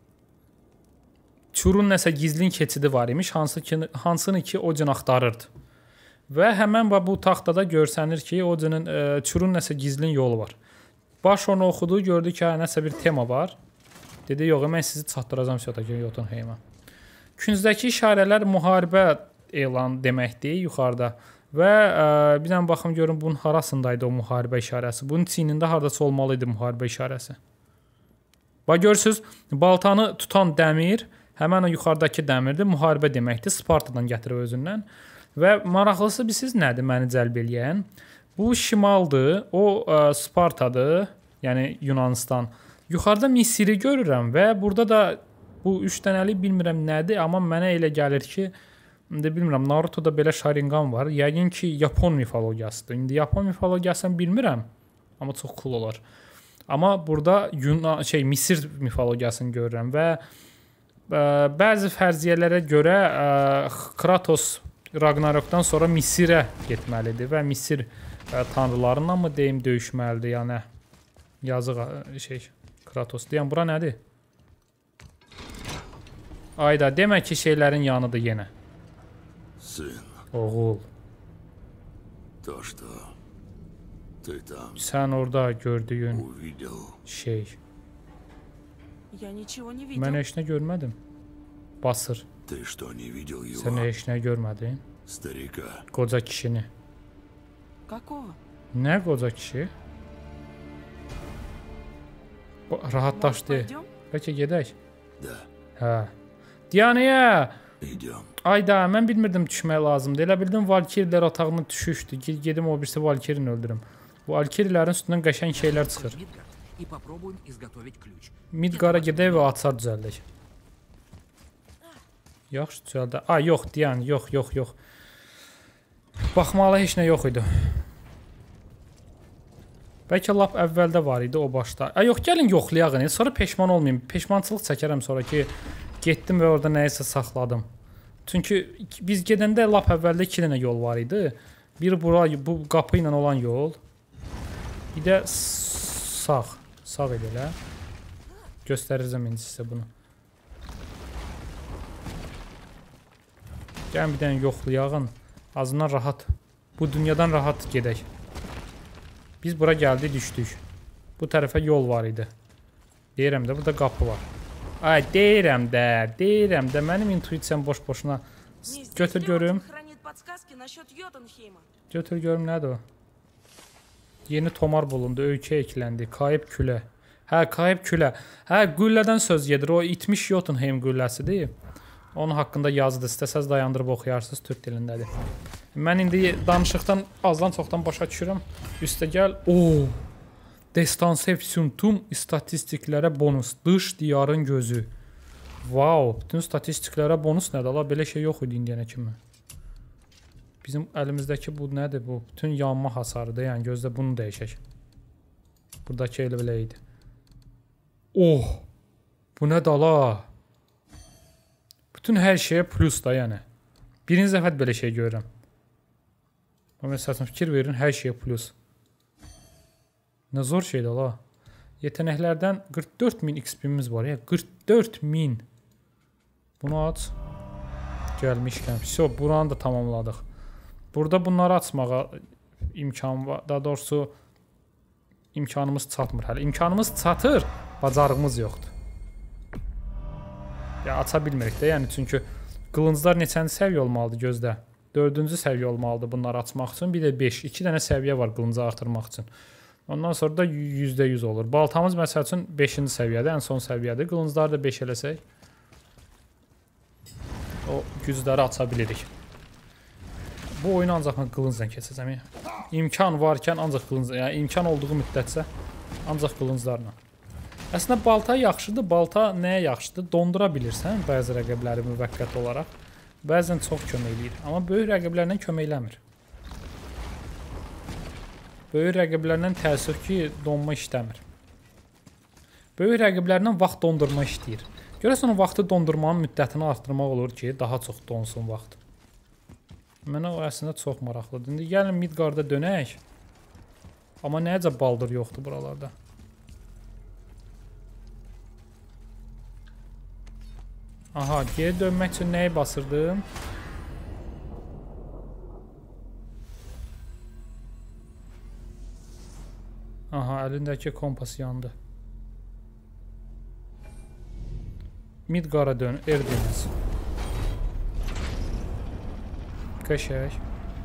Çurun nəsə gizlin keçidi var imiş, hansı ki, hansını ki o cin axtarırdı. Və həmən bu taxtada görsənir ki, o cinin ə, Çurun nəsə gizlin yolu var. Baş onu oxudu, gördü ki, nəsə bir tema var. Dedi, yox, mən sizi çatdıracam Sötəki Jotunheimə. Künzdəki işarələr müharibə elan deməkdir yuxarıda. Və ə, bir dənə baxım görüm bunun harasındaydı o müharibə işarəsi. Bunun çiynində hardasa olmalı idi müharibə işarəsi. Bax görürsüz, baltanı tutan dəmir həmən o yuxarıdakı dəmirdir, müharibə deməkdir. Spartadan gətirib özündən. Və maraqlısı bilirsiniz nədir məni cəlb eləyən? Bu şimaldır, o ə, Spartadır, yəni Yunanistan. Yuxarıda Misiri görürəm və burada da bu üç dənəli bilmirəm nədir, amma mənə elə gəlir ki, indi bilmirəm, Naruto'da belə Sharingan var. Yəqin ki, Yapon mifologiyasıdır. İndi Yapon mifologiyasını bilmirəm, amma çox cool olar. Amma burada Yunan şey Misir mifologiyasını görürəm və ə, bəzi fərziyyələrə görə ə, Kratos Ragnarokdan sonra Misirə getməlidir və Misir ə, tanrılarınla mı deyim döyüşməlidir, yəni yazıq ə, şey Kratos deyən bura nədir? Ayda demək ki şeylərin yanıdır yenə.
Сын,
Oğul.
то, что ты там
Sən orada gördüyün
увидел,
şey.
Я ничего не видел.
Mən heç nə görmədim. Basır.
ты что, не видел
Sən
его,
heç nə görmədin?
старика?
Qoca kişini.
Какого?
Nə qoca kişi? Bu-
Может,
Rahatlaşdı.
пойдем?
Bəlkə gedək?
Да,
Hə. Diyanəyə!
идем.
Ayda, mən bilmirdim düşmək lazımdır. Elə bildim Valkirilər otağına düşüşdü. Gedim o birisi Valkirini öldürüm. Bu Valkirilərin üstündən qəşəng şeylər çıxır.
И попробуем изготовить ключ.
Midqara gedək və açar düzəldək. Yaxşı düzəldə. A, yox, Diyan, yox, yox, yox. Baxmalı heç nə yox idi. Bəlkə lap əvvəldə var idi o başda. A, yox, gəlin yoxlayaq. Sonra peşman olmayayım. Peşmançılıq çəkərəm sonra ki, getdim və orada nəyisə saxladım. Çünki biz gedəndə lap əvvəldə iki dənə yol var idi. Bir bura, bu qapı ilə olan yol. Bir də sağ. Sağ edilə. Göstərirəm indi sizə bunu. Gəlin bir dənə yoxlayağın. Azından rahat. Bu dünyadan rahat gedək. Biz bura gəldik, düşdük. Bu tərəfə yol var idi. Deyirəm də, burada qapı var. Ay, deyirəm də, deyirəm də. Mənim intuisiyam boş-boşuna.
Мне здесь
Götür
Леон
görüm.
хранит подсказки насчет Йотунхейма.
Götür görüm nədir o? Yeni tomar bulundu, ölkə ekləndi. Kayıb külə. Hə, kayıb külə. Hə, qüllədən söz gedir. O itmiş Jotunheim qülləsidir. Onun haqqında yazıdır. İstəsəz dayandırıb oxuyarsınız, türk dilindədir. Mən indi danışıqdan azdan çoxdan başa düşürəm. Üstə gəl. Oo. Destansiv sümptom istatistiklərə bonus. Dış diyarın gözü. Wow, bütün statistiklərə bonus nədir? Allah belə şey yox idi indiyənə kimi. Bizim əlimizdəki bu nədir bu? Bütün yanma hasarıdır. Yəni gözlə bunu dəyişək. Buradakı elə belə idi. Oh. Bu nədir ala? Bütün hər şeyə plus da yəni. Birinci dəfə belə şey görürəm. Amma məsələn fikir verin, hər şeyə plus. Nə zor şeydir ala. Yetenəklərdən qırx dörd min X P-miz var ya. qırx dörd min. Bunu aç. Gəlmişkən. Vəsə, buranı da tamamladıq. Burada bunları açmağa imkan var. Daha doğrusu imkanımız çatmır hələ. İmkanımız çatır, bacarığımız yoxdur. Ya aça bilmirik də, yəni çünki qılınclar neçənci səviyyə olmalıdır gözdə? dördüncü səviyyə olmalıdır bunları açmaq üçün. Bir də beş, iki dənə səviyyə var qılıncı artırmaq üçün. Ondan sonra da yüzdə yüz olur. Baltamız məsəl üçün beşinci səviyyədə, ən son səviyyədir. Qılıncları da beş eləsək o gücləri aça bilirik. Bu oyunu ancaq mən qılıncla keçəcəm. İmkan varkən ancaq qılıncla, yəni imkan olduğu müddətcə ancaq qılınclarla. Əslində balta yaxşıdır. Balta nəyə yaxşıdır? Dondura bilirsən bəzi rəqəbləri müvəqqəti olaraq. Bəzən çox kömək eləyir. Amma böyük rəqəblərlə kömək eləmir. Böyük rəqəblərlə təəssüf ki, donma işləmir. Böyük rəqəblərlə vaxt dondurma işləyir. Görəsən o vaxtı dondurmanın müddətini artırmaq olur ki, daha çox donsun vaxt. Mənə o əslində çox maraqlıdır. İndi gəlin Midgarda dönək. Amma nəyəcə baldır yoxdur buralarda. Aha, geri dönmək üçün nəyi basırdım? Aha, əlindəki kompas yandı. Midgara dön, Erdeniz. Qəşək.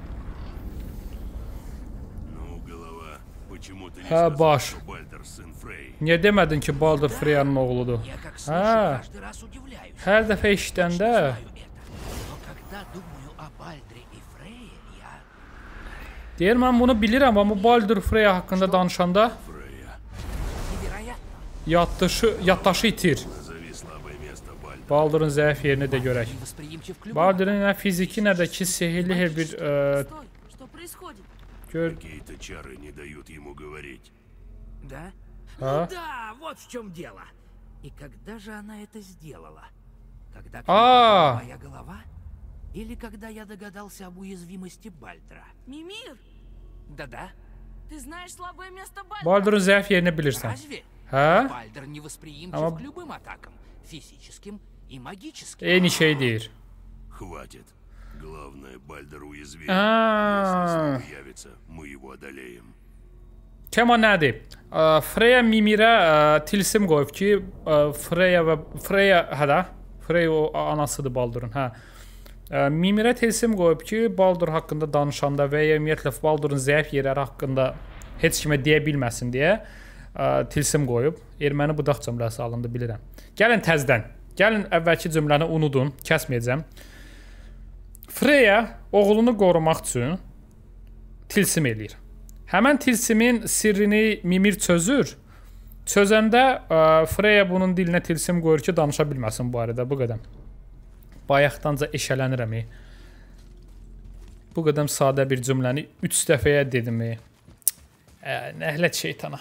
Ну, голова, почему ты не
Hə,
сказал,
baş.
что Бальдер сын Фрей?
Niyə demədin ki, Baldur Freya'nın oğludur?
Я как слышу,
Hə,
каждый раз удивляюсь.
hər dəfə eşidəndə
Знаю это. Но когда думаю о Бальдре и Фрейе, я...
deyir, mən bunu bilirəm, amma Baldur Freya haqqında danışanda
Фрея,
Невероятно.
yaddaşı, yaddaşı itir.
назови слабое место Бальдера.
Baldur'un zəif yerini də görək.
Восприимчив к любому.
Baldur'un nə fiziki, nə də ki, sehirli hər bir ə,
Стой, что происходит?
gör...
Какие-то чары не дают ему говорить.
Да?
А?
Ну да, вот в чем дело. И когда же она это сделала? Когда к ней
А.
попала моя голова? Или когда я догадался об уязвимости Бальдра?
Мимир,
Да-да.
ты знаешь слабое место Бальдра?
Baldur'un zəif yerini bilirsən.
Разве?
Hə?
Бальдр невосприимчив
Ама-
к любым атакам. Физическим и магическим.
Eyni şey deyir.
Хватит. Главное, Бальдер уязвим.
А.
Если снова явится, мы его одолеем.
Kema nədir? Ə, Freya Mimirə ə, tilsim qoyub ki, ə, Freya və Freya, hə də? Freya o anasıdır Baldur'un, hə. Ə, Mimirə tilsim qoyub ki, Baldur haqqında danışanda və ya ümumiyyətlə Baldur'un zəif yerləri haqqında heç kimə deyə bilməsin deyə ə, tilsim qoyub. Erməni budaq cümləsi alındı, bilirəm. Gəlin təzdən. Gəlin əvvəlki cümləni unudun, kəsməyəcəm. Freya oğlunu qorumaq üçün tilsim eləyir. Həmən tilsimin sirrini Mimir çözür. Çözəndə ə, Freya bunun dilinə tilsim qoyur ki, danışa bilməsin bu barədə. Bu qədər. Bayaqdanca eşələnirəm. e. Bu qədər sadə bir cümləni üç dəfəyə dedim. e. Ə, Nəhlət şeytana.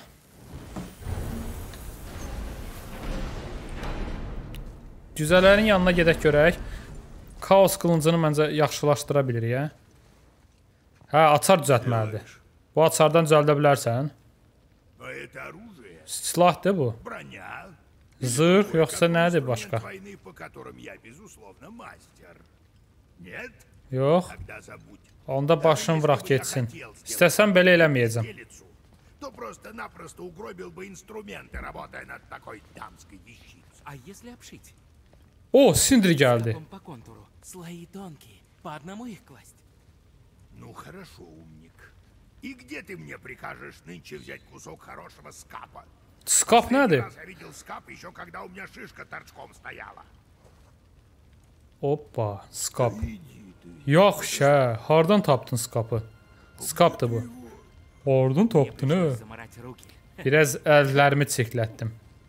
Cüzələrin yanına gedək görək. Kaos qılıncını məncə yaxşılaşdıra bilirik, hə? Hə, açar düzəltməlidir. Bu açardan düzəldə bilərsən.
А это оружие,
Silahdır bu.
броня.
Zırh yoxsa
Какой
nədir
инструмент
başqa?
войны, по которым я, безусловно, мастер. Нет?
Yox.
Тогда забудь.
Onda
Даже
başını
если
bıraq
бы я
getsin.
хотел сделать
İstəsən belə eləməyəcəm.
владелицу, то просто-напросто угробил бы инструменты, работая над такой дамской вещицей.
А если обшить?
O, Sindri gəldi.
По контуру.
Слои тонкие, по одному их класть.
Ну хорошо, умник. И где ты мне прикажешь нынче взять кусок хорошего скапа?
Skap
Последний
nədir?
раз я видел скап еще когда у меня шишка торчком стояла.
Hoppa, skap. Yaxşı, hə. Hardan tapdın skapı? Skapdır bu. Hardan tapdın, hə?
Замарать руки.
Biraz əllərimi çeklətdim.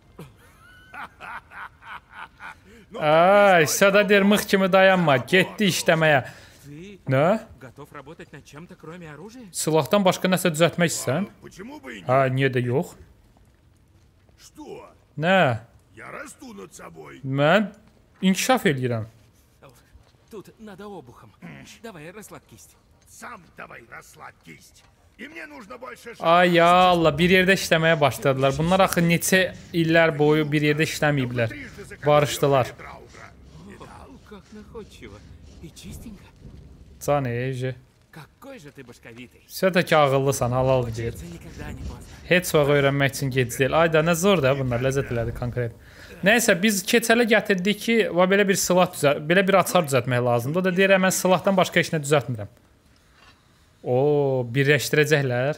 Ay, sada deyir, mıx kimi dayanma. Getdi işləməyə.
Ты
Nə?
готов работать над чем-то, кроме оружия?
Silahdan başqa nəsə düzəltmək istəsən?
Почему бы и нет?
Hə, niyə də yox?
Что?
Nə?
Я расту над собой.
Mən inkişaf eləyirəm.
Тут надо обухом. Давай, расслабь кисть.
Сам давай расслабь кисть. И мне нужно больше...
Ay ya Allah, bir yerdə işləməyə başladılar. Bunlar axı neçə illər boyu bir yerdə işləməyiblər. Barışdılar.
Как находчиво. И чистенько.
Can eci.
Какой же ты башковитый.
Sən də ki ağıllısan, halal deyir.
Учиться никогда не поздно.
Heç vaxt öyrənmək üçün gec deyil. Ay da nə zor da bunlar, ləzzət elədi konkret. Nəysə biz keçələ gətirdik ki, va belə bir silah düzəlt, belə bir açar düzəltmək lazımdır. O da deyir, mən silahdan başqa heç nə düzəltmirəm. Oo, birləşdirəcəklər.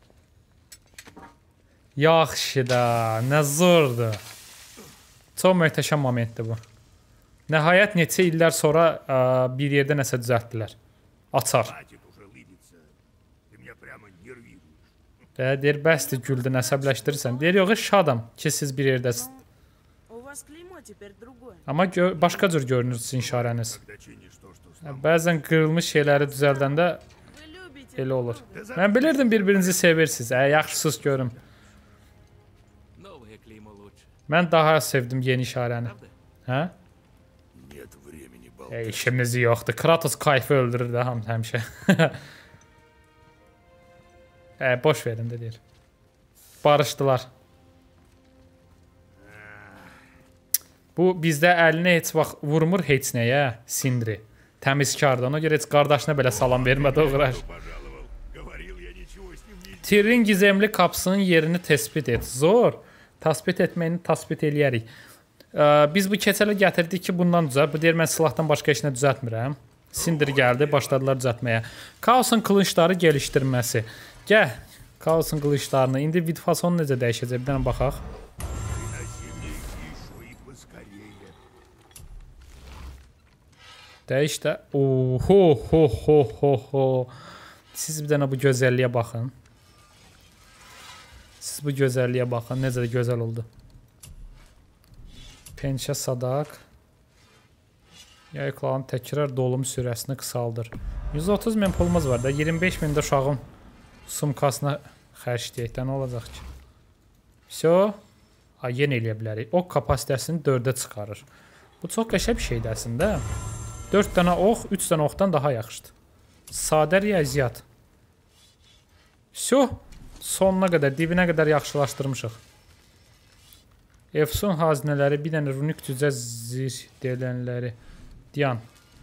Yaxşı da, nə zordur. Çox möhtəşəm momentdir bu. Nəhayət neçə illər sonra ə, bir yerdə nəsə düzəltdilər. Açar.
Хватит уже лыбиться. Ты меня прямо нервируешь.
Və deyir, bəsdir güldün, əsəbləşdirirsən. Deyir, yox, şadam ki, siz bir yerdəsiniz.
У вас klima теперь другое.
Amma gö başqa cür görünür sizin işarəniz.
Когда чинишь то, что
Hə, bəzən qırılmış şeyləri düzəldəndə
Вы любите
elə
друг
olur.
друга.
Mən bilirdim bir-birinizi sevirsiniz. Ə, yaxşısız görüm.
Новое клеймо лучше.
Mən daha sevdim yeni işarəni. Hə?
нет времени
Ə,
болтать.
işimiz yoxdur. Kratos kayfı öldürür də ham həmişə. Ə, boş verin də deyir. Barışdılar. Bu bizdə əlinə heç vaxt vurmur heç nəyə, Sindri. Təmizkardır. Ona görə heç qardaşına belə salam vermədi uğraş. Tirrin gizemli qapısının yerini tespit et. Zor. Tespit etməyini tespit eləyərik. Biz bu keçələ gətirdik ki, bundan düzəlt. Bu deyir, mən silahdan başqa işinə düzəltmirəm. Sindri gəldi, başladılar düzəltməyə. Kaosun qılıncları gelişdirməsi. Gəl, Kaosun qılınclarını. İndi vid fasonu necə dəyişəcək? Bir dənə baxaq. Dəyiş də. Oho, ho, ho, ho, ho. Siz bir dənə bu gözəlliyə baxın. Siz bu gözəlliyə baxın. Necə də gözəl oldu. Pençə sadak. Yayıqların təkrar dolum sürəsini qısaldır. yüz otuz min pulumuz var da. iyirmi beş min də uşağın sumkasına xərcləyək də. Nə olacaq ki? Vəsə. Yenə eləyə bilərik. Ok kapasitəsini dördə çıxarır. Bu çox qəşəng bir şeydir əslində. dörd dənə ox, üç dənə oxdan daha yaxşıdır. Sadə riyaziyyat. Vəsə. Sonuna qədər, dibinə qədər yaxşılaşdırmışıq. Efsun hazinələri, bir dənə runik cücə zir delənləri. Diyan.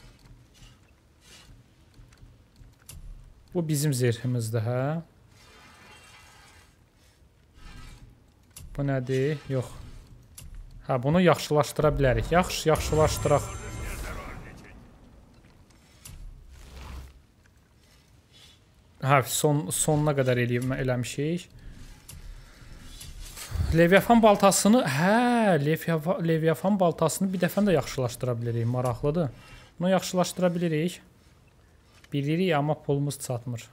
Bu bizim zirhimizdir, hə? Bu nədir? Yox. Hə, bunu yaxşılaşdıra bilərik. Yaxşı, yaxşılaşdıraq. Hə, son, sonuna qədər eləmişik. Leviafan baltasını, hə, Leviafan baltasını bir dəfən də yaxşılaşdıra bilirik. Maraqlıdır. Bunu yaxşılaşdıra bilirik. Bilirik, amma pulumuz çatmır.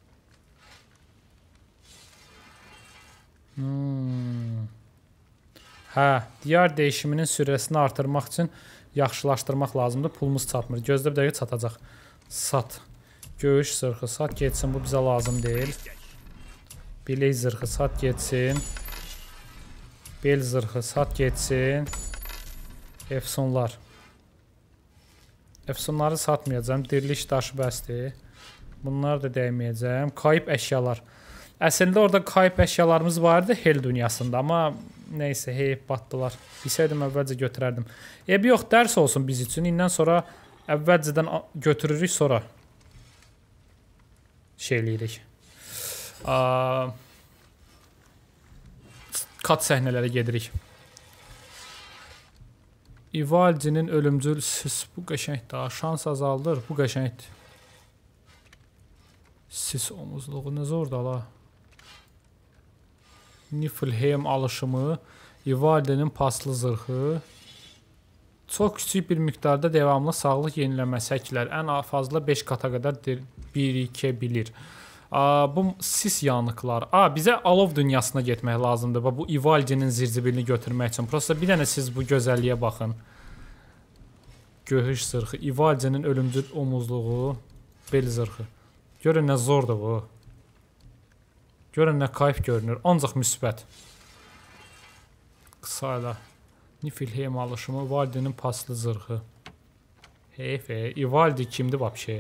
Hmm. Hə, diyar dəyişiminin sürəsini artırmaq üçün yaxşılaşdırmaq lazımdır. Pulumuz çatmır. Gözlə bir dəqiqə çatacaq. Sat. Göğüş zırxı sat getsin. Bu bizə lazım deyil. Bilek zırxı sat getsin. Bel zırxı sat getsin. Efsunlar. Efsunları satmayacağım. Diriliş daşı bəsdir. Bunları da dəyməyəcəm. Kayıb əşyalar. Əslində orada kayıb əşyalarımız vardı Hel dünyasında. Amma neysə, heyib batdılar. Bilsəydim əvvəlcə götürərdim. Ebi yox, dərs olsun biz üçün. İndən sonra əvvəlcədən götürürük, sonra şey eləyirik. Kat səhnələrə gedirik. İvalcinin ölümcül sis. Bu qəşəngdir. Şans azaldır. Bu qəşəngdir. Sis omuzluğu. Nə zordur ala. Niflheim alışımı. İvalcinin paslı zırxı. Çox küçük bir miqdarda devamlı sağlıq yeniləməsi həklər. Ən fazla beş kata qədər birikə bilir. Bu sis yanıqlar. A, bizə alov dünyasına getmək lazımdır. Bu İvalcinin zirzibilini götürmək üçün. Prosta bir dənə siz bu gözəlliyə baxın. Göhüş zırxı. İvalcinin ölümcül omuzluğu. Bel zırxı. Görün nə zordur bu. Görün nə kayf görünür. Ancaq müsbət. Qısa ilə. Niflheim alışımı. İvalcinin paslı zırxı. Heyf, İvaldi kimdir vəbşə?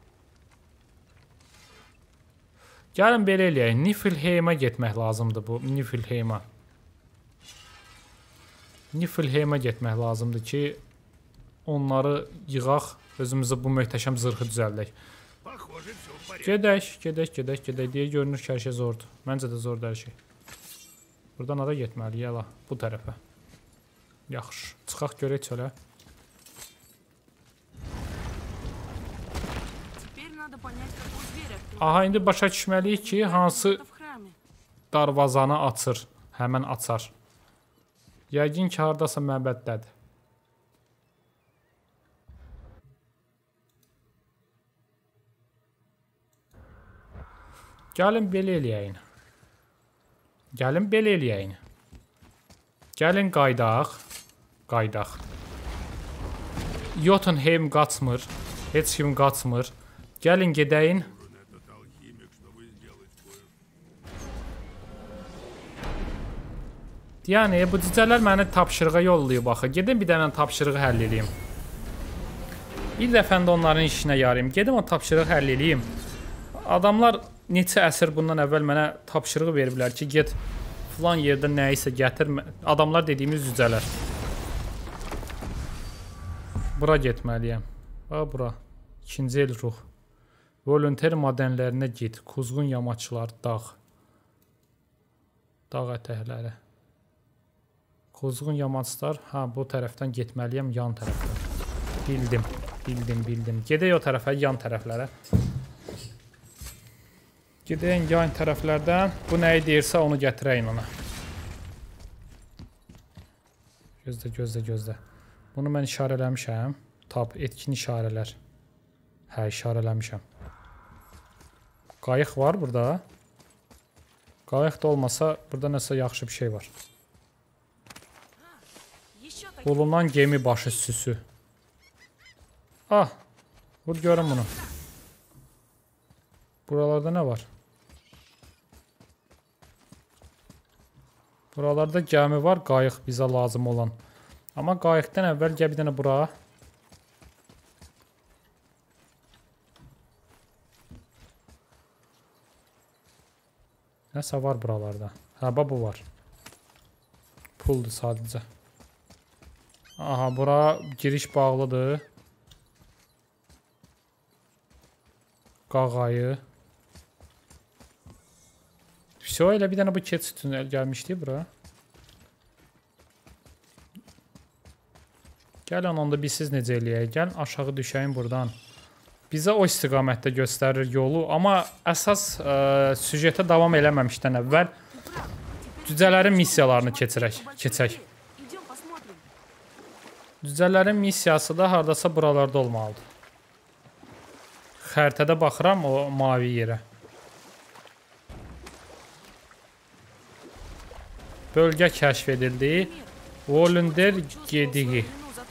Gəlin belə eləyək. Niflheimə getmək lazımdır bu. Niflheimə. Niflheimə getmək lazımdır ki, onları yığaq, özümüzə bu möhtəşəm zırxı düzəldək. Gedək, gedək, gedək, gedək deyə görünür ki, hər şey zordur. Məncə də zordur hər şey. Buradan ara getməliyik, əla, bu tərəfə. Yaxşı, çıxaq görək çölə. Aha, indi başa düşməliyik ki, hansı darvazanı açır, həmən açar. Yəqin ki, haradasa məbəddədir. Gəlin belə eləyəyin. Gəlin belə eləyəyin. Gəlin qaydaq. Qaydaq. Jotunheim qaçmır. Heç kim qaçmır. Gəlin gedəyin. Yəni, bu cicələr məni tapşırığa yollayıb axı. Gedim bir dənə tapşırığı həll edeyim. Bir dəfəndə onların işinə yarayım. Gedim o tapşırığı həll edeyim. Adamlar neçə əsr bundan əvvəl mənə tapşırığı veriblər ki, get filan yerdə nəyisə gətir. Adamlar dediyimiz cücələr. Bura getməliyəm. Bax bura. İkinci el ruh. Volunteer madenlərinə get. Kuzğun yamaçlar, dağ. Dağ ətəkləri. Kuzğun yamaçlar. Ha, bu tərəfdən getməliyəm, yan tərəfdən. Bildim, bildim, bildim. Gedək o tərəfə, yan tərəflərə. Gedək yan tərəflərdən. Bu nəyi deyirsə onu gətirəyin ona. Gözlə, gözlə, gözlə. Bunu mən işarələmişəm. Tab, etkin işarələr. Hə, işarələmişəm. Qayıq var burada. Qayıq da olmasa, burada nəsə yaxşı bir şey var. Bulunan gemi başı süsü. Ah, vur görün bunu. Buralarda nə var? Buralarda gəmi var, qayıq bizə lazım olan. Amma qayıqdan əvvəl gəl bir dənə bura. Nəsə var buralarda. Hə, bu var. Puldur sadəcə. Aha, bura giriş bağlıdır. Qağayı. Vəsə, elə bir dənə bu keçid tünel gəlmişdi bura. Gəlin, onda biz siz necə eləyək? Gəlin, aşağı düşəyin buradan. Bizə o istiqamətdə göstərir yolu, amma əsas ə, süjetə davam eləməmişdən əvvəl cücələrin missiyalarını keçirək, keçək. Cücələrin missiyası da hardasa buralarda olmalıdır. Xəritədə baxıram o mavi yerə. Bölgə kəşf edildi. Volunteer gediği.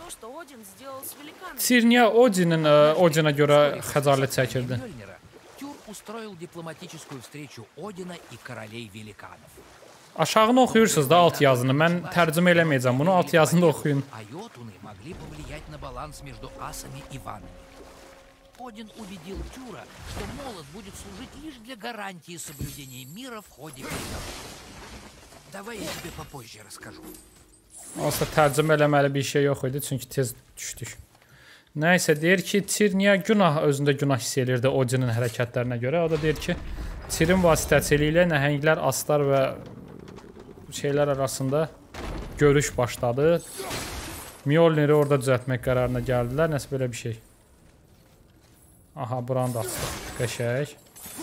Çirniya Odin'in Odin'ə görə xəcalət çəkirdi.
Тюр устроил дипломатическую встречу Одина и королей великанов.
Aşağını oxuyursunuz da alt yazını. Mən tərcümə eləməyəcəm bunu, alt yazını da oxuyun.
А йотуны могли повлиять на баланс между асами и ванами. Один убедил Тюра, что молот будет служить лишь для гарантии соблюдения мира в ходе переговоров. Давай я тебе попозже расскажу.
Aslında tərcümə eləməli bir şey yox idi, çünki tez düşdük. Nəysə, deyir ki, Çirniya günah özündə günah hiss edirdi Odin'in hərəkətlərinə görə. O da deyir ki, Çirin vasitəsilə nəhənglər, aslar və şeylər arasında görüş başladı. Mjolnir'i orada düzəltmək qərarına gəldilər. Nəsə belə bir şey. Aha, buranı da açdıq. Qəşək.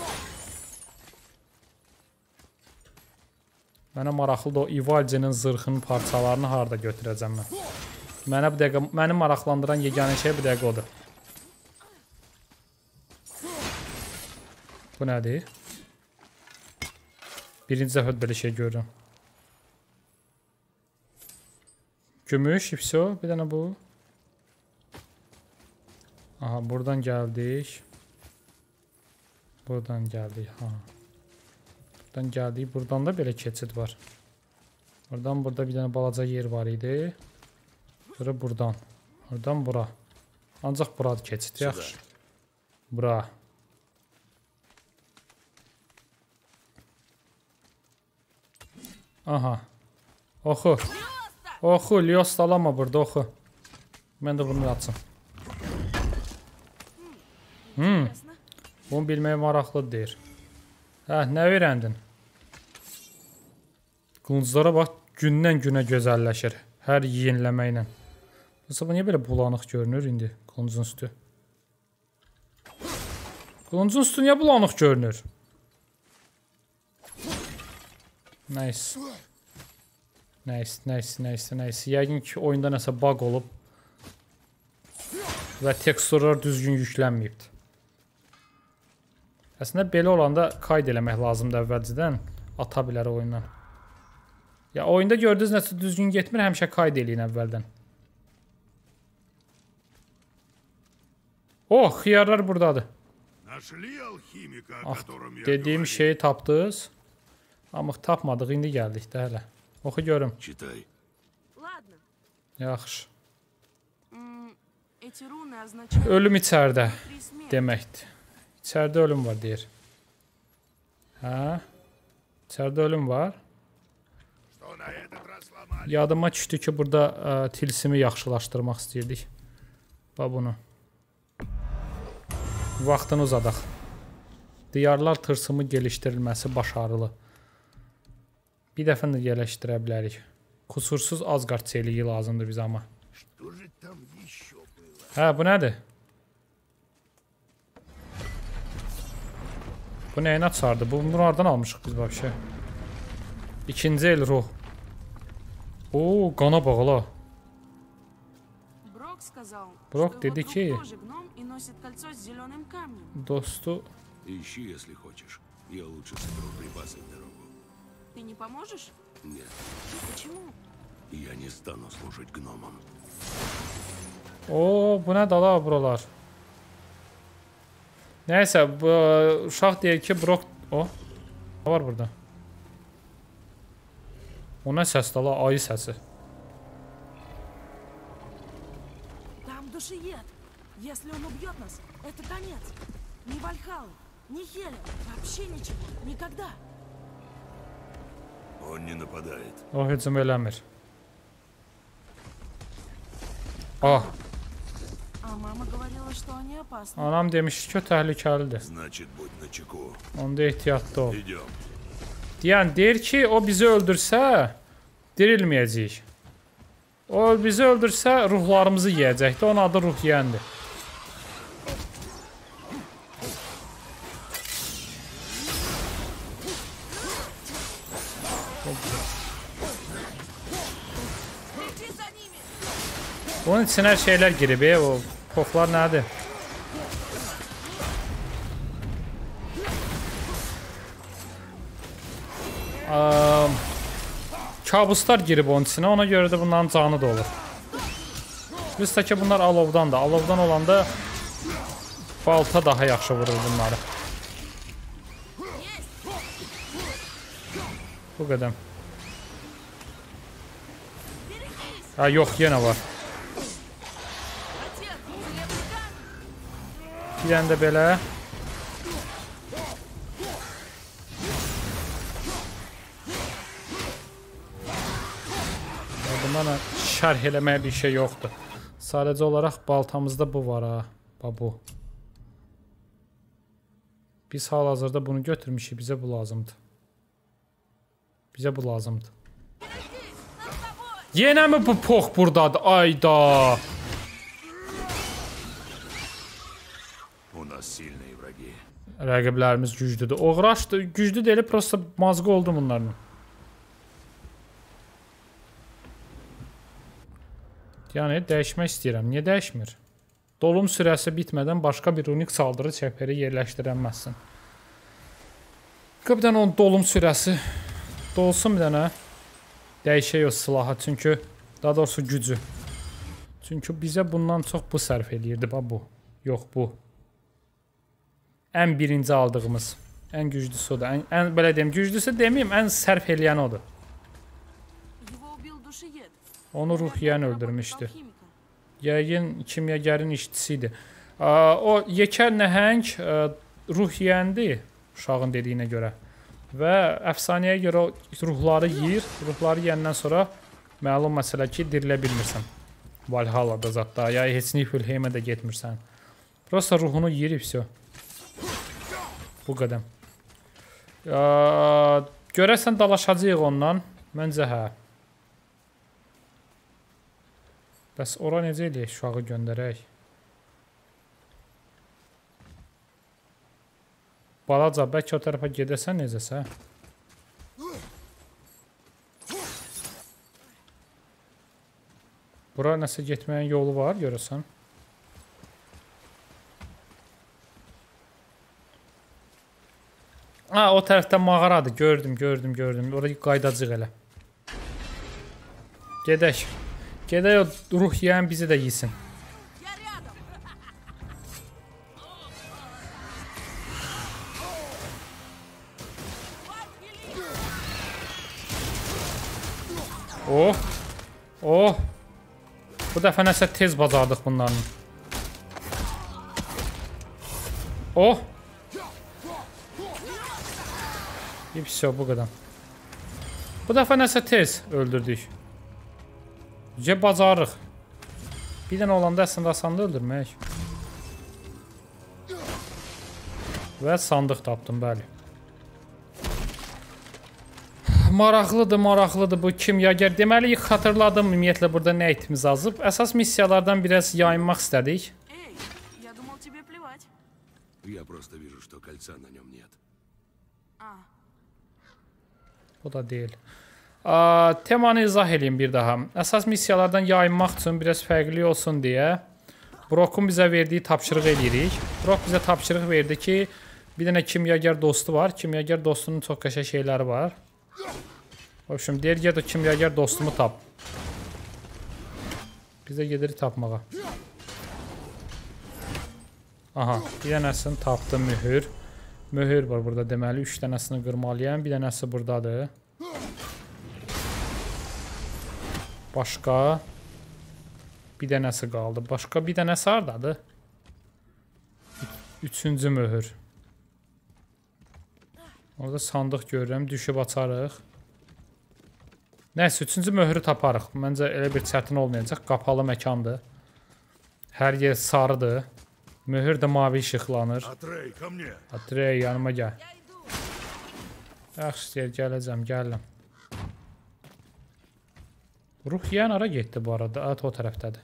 Mənə maraqlıdır o Ivaldi'nin zırxının parçalarını harada götürəcəm mən. Mənə bu dəqiqə, məni maraqlandıran yeganə şey bu dəqiqə odur. Bu nədir? Birinci dəfə belə şey görürəm. Gümüş, ifso, bir dənə bu. Aha, buradan gəldik. Buradan gəldik, ha. Buradan gəldik, buradan da belə keçid var. Buradan burada bir dənə balaca yer var idi. Sonra buradan. Buradan bura. Ancaq buradır keçid, yaxşı. Bura. Aha. Oxu. Oxu, Lios alama burada, oxu. Mən də bunu açım. Hmm. Bunu bilməyə maraqlıdır deyir. Hə, nə öyrəndin? Qılınclara bax, gündən günə gözəlləşir. Hər yeniləməklə. Mesela bu niyə belə bulanıq görünür indi qılıncın üstü? Qılıncın üstü niyə bulanıq görünür? Nice. Nice, nice, nice, nice. Yəqin ki, oyunda nəsə bug olub və teksturlar düzgün yüklənməyibdir. Əslində belə olanda qayd eləmək lazımdır əvvəlcədən. Ata bilər oyundan. Ya oyunda gördünüz nəsə düzgün getmir, həmişə qayd eləyin əvvəldən. Oh, xiyarlar buradadır. Ah, dediyim şeyi tapdınız. Amma tapmadıq, indi gəldik də hələ. Oxu görüm. Yaxşı. Ölüm içərdə deməkdir. İçərdə ölüm var deyir. Hə? İçərdə ölüm var. Yadıma düşdü ki, burada ə, tilsimi yaxşılaşdırmaq istəyirdik. Bax bunu. Vaxtını uzadaq. Diyarlar tırsımı gelişdirilməsi başarılı. Bir dəfə də gəlişdirə bilərik. Kusursuz Asgard çeliyi lazımdır bizə amma. Hə, bu nədir? Bu nəyin açardı? Bu bunlardan almışıq biz bir şey. İkinci el ruh. Oo, qana bağla.
Брок сказал,
Брок,
что
ты
его
да
друг
чей?
тоже гном и носит кольцо с зеленым камнем.
Dostu.
Ищи, если хочешь. Я лучше соберу припасы в дорогу.
Ты не поможешь?
Нет,
Почему?
я не стану служить гномам.
Oo, bu nə dala buralar? Nəysə, bu uşaq deyir ki, Brok... O, nə var burada? O nə səs dala? Ayı səsi.
Там душиед. Если он убьет нас, это конец. Ни Вальхалла, ни Хеля, вообще ничего, никогда.
Он не нападает.
O hücum eləmir. Ah,
А мама говорила, что они опасны.
anam demiş ki, o təhlükəlidir.
Значит, будь начеку.
Onda ehtiyatlı ol.
Идем.
Deyən deyir ki, o bizi öldürsə, dirilməyəcəyik. O bizi öldürsə, ruhlarımızı yiyəcəkdir. Onun adı ruh yiyəndir. Onun içinə şeylər girib, e, o poxlar nədir? Um, kabuslar girib onun içinə, ona görə də bunların canı da olur. Biz də ki, bunlar alovdan da. Alovdan olanda balta daha yaxşı vurur bunları. Bu qədər. Ha, yox, yenə var. Bir dənə də belə. Bundan şərh eləməyə bir şey yoxdur. Sadəcə olaraq baltamızda bu var ha. Bu. Biz hal-hazırda bunu götürmüşük. Bizə bu lazımdır. Bizə bu lazımdır. Yenə mi bu pox buradadır? Ayda.
У нас сильные враги.
Rəqiblərimiz güclüdür. Oğraşdır. Güclü deyil, prosta mazğı oldu bunların. Yəni, dəyişmək istəyirəm. Niyə dəyişmir? Dolum sürəsi bitmədən başqa bir unik saldırı çəpəri yerləşdirənməzsin. Bir dənə onun dolum sürəsi dolsun bir dənə. Dəyişək o silaha, çünki daha doğrusu gücü. Çünki bizə bundan çox bu sərf eləyirdi, bu. Yox, bu. Ən birinci aldığımız. Ən güclüsü odur. Ən, ən belə deyim, güclüsü deməyim, ən sərf eləyən odur.
Его убил душиед.
Onu ruh yiyən öldürmüşdü.
Алхимика.
Yəqin kimyagərin işçisi idi. O yekər nəhəng ruh yiyəndir, uşağın dediyinə görə. Və əfsanəyə görə o ruhları yeyir. Ruhları yiyəndən sonra məlum məsələ ki, dirilə bilmirsən. Valhallada zətdə, ya heç Niflheimə də getmirsən. Prosta ruhunu yeyir, vəsə. Bu qədər. Görəsən dalaşacağıq ondan. Məncə hə. Bəs ora necə eləyək, uşağı göndərək? Balaca, bəlkə o tərəfə gedəsən necəsə? Bura nəsə getməyin yolu var, görəsən? Ha, o tərəfdən mağaradır. Gördüm, gördüm, gördüm. Oraya qaydacıq elə. Gedək. Gedək o ruh yiyən bizi də yesin. Oh. Oh. Bu dəfə nəsə tez bacardıq bunların. Oh. Vəsə, bu qədər. Bu dəfə nəsə tez öldürdük. Necə bacarıq. Bir dənə olanda əslində asandı öldürmək. Və sandıq tapdım, bəli. Maraqlıdır, maraqlıdır bu kimyager. Deməli, xatırladım ümumiyyətlə burada nə etimiz azıb. Əsas missiyalardan biraz yayınmaq istədik.
Эй, я думал, тебе плевать.
Я просто вижу, что кольца на нем нет.
А,
Bu da deyil. Aa, temanı izah edeyim bir daha. Əsas missiyalardan yayınmaq üçün biraz fərqli olsun deyə Brok'un bizə verdiyi tapşırıq edirik. Brok bizə tapşırıq verdi ki, bir dənə kimyager dostu var. Kimyager dostunun çox qəşəng şeyləri var. Obşum, deyir ged o kimyager dostumu tap. Biz də gedirik tapmağa. Aha, bir dənəsini tapdım, mühür. Mühür var burada deməli, üç dənəsini qırmalıyam. Bir dənəsi buradadır. Başqa bir dənəsi qaldı. Başqa bir dənəsi hardadır? Üçüncü möhür. Orada sandıq görürəm. Düşüb açarıq. Nəysə, üçüncü möhürü taparıq. Məncə elə bir çətin olmayacaq. Qapalı məkandır. Hər yer sarıdır. Möhür də mavi işıqlanır.
Атрей, ко мне.
Atrey, yanıma gəl. Yaxşı deyir, gələcəm, gələm. Ruh yiyən ara getdi bu arada. At o tərəfdədir.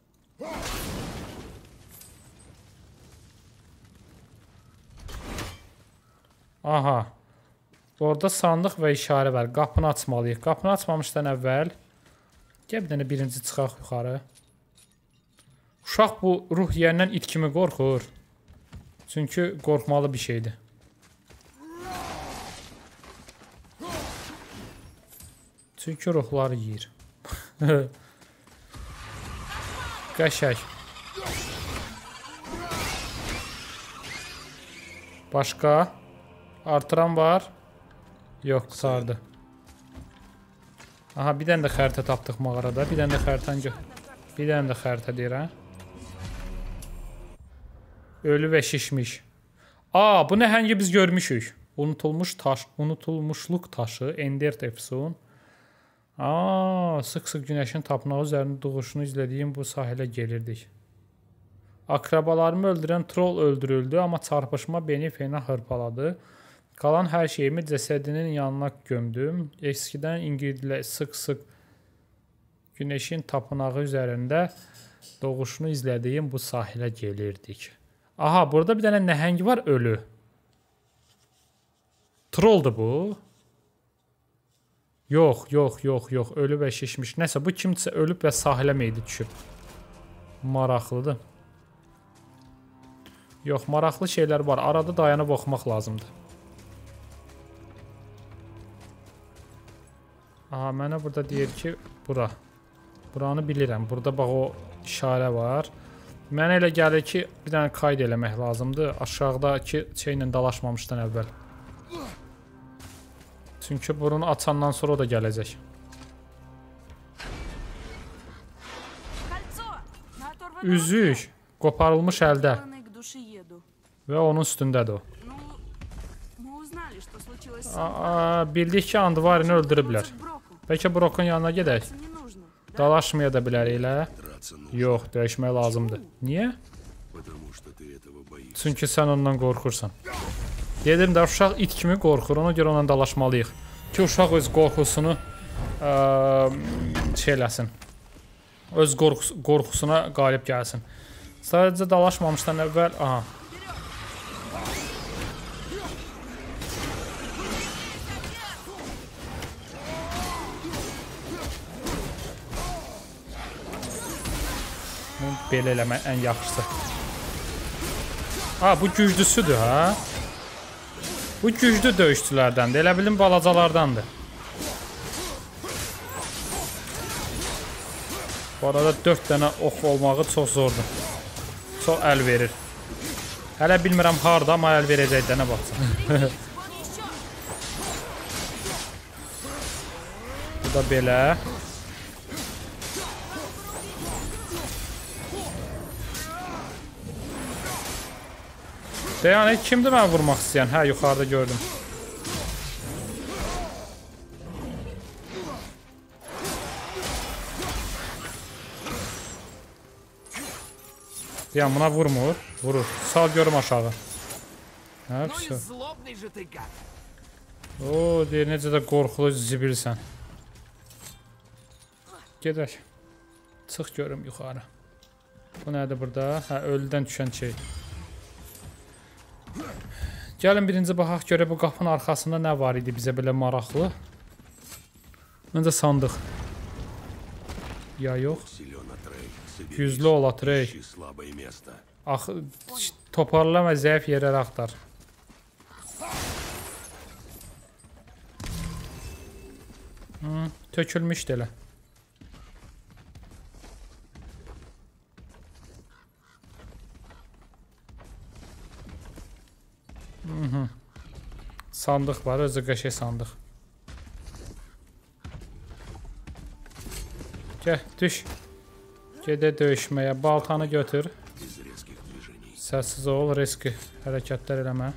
Aha. Orada sandıq və işarə var. Qapını açmalıyıq. Qapını açmamışdan əvvəl gəl bir dənə birinci çıxaq yuxarı. Uşaq bu ruh yiyəndən it kimi qorxur. Çünki qorxmalı bir şeydir. Çünki ruhları yiyir. Qəşəng. Başqa? Artıran var. Yox, qurtardı. Aha, bir dənə də xəritə tapdıq mağarada. Bir dənə də xəritən gör. Bir dənə də xəritə deyirəm. Ölü və şişmiş. Aa, bu nəhəngi biz görmüşük. Unutulmuş taş, unutulmuşluq taşı, Endert Efsun. Aa, sık-sık günəşin tapınağı üzərində doğuşunu izlədiyim bu sahilə gelirdik. Akrabalarımı öldürən troll öldürüldü, amma çarpışma beni fena hırpaladı. Qalan hər şeyimi cəsədinin yanına gömdüm. Eskidən İngilizlə sık-sık günəşin tapınağı üzərində doğuşunu izlədiyim bu sahilə gelirdik. Aha, burada bir dənə nəhəng var, ölü. Trolldur bu. Yox, yox, yox, yox. Ölü və şişmiş. Nəsə, bu kimsə ölüb və sahilə meydi düşüb. Maraqlıdır. Yox, maraqlı şeylər var. Arada dayanıb oxumaq lazımdır. Aha, mənə burada deyir ki, bura. Buranı bilirəm. Burada bax o işarə var. Mənə elə gəlir ki, bir dənə qayd eləmək lazımdır. Aşağıdakı şeylə dalaşmamışdan əvvəl. Çünki bunu açandan sonra o da gələcək. Üzük qoparılmış əldə və onun üstündədir o. Aa, bildik ki, Andvarini öldürüblər. Bəlkə Brok'un yanına gedək. Dalaşmaya da bilərik elə. Yox, döyüşmək lazımdır. Niyə? Çünki sən ondan qorxursan. Dedim də uşaq it kimi qorxur, ona görə ondan dalaşmalıyıq. Ki uşaq öz qorxusunu ə, şey eləsin. Öz qorxus qorxusuna qalib gəlsin. Sadəcə dalaşmamışdan əvvəl, aha. Belə eləmək ən yaxşısı. Ha, bu güclüsüdür, ha? Bu güclü döyüşçülərdəndir. Elə bilim balacalardandır. Bu arada dörd dənə ox olmağı çox zordur. Çox əl verir. Hələ bilmirəm harda, amma əl verəcək dənə baxsın. Bu da belə. Yəni, kimdir mən vurmaq istəyən? Hə, yuxarıda gördüm. Ya buna vurmur. Vurur. Sal görüm aşağı. Hə,
Ну и
все.
злобный же ты гад.
Oo, deyir, necə də qorxulu zibilsən. Gedək. Çıx görüm yuxarı. Bu nədir burada? Hə, ölüdən düşən şey. Gəlin birinci baxaq görə bu qapının arxasında nə var idi bizə belə maraqlı. Məncə sandıq. Ya yox. Güclü ol Atrey. Ax, toparlama zəif yerləri axtar. Hı, tökülmüşdü elə. Hı -hı. Sandıq var, özü qəşəng sandıq. Gəl, düş. Gedə döyüşməyə, baltanı götür. Səssiz ol, riski hərəkətlər eləmə.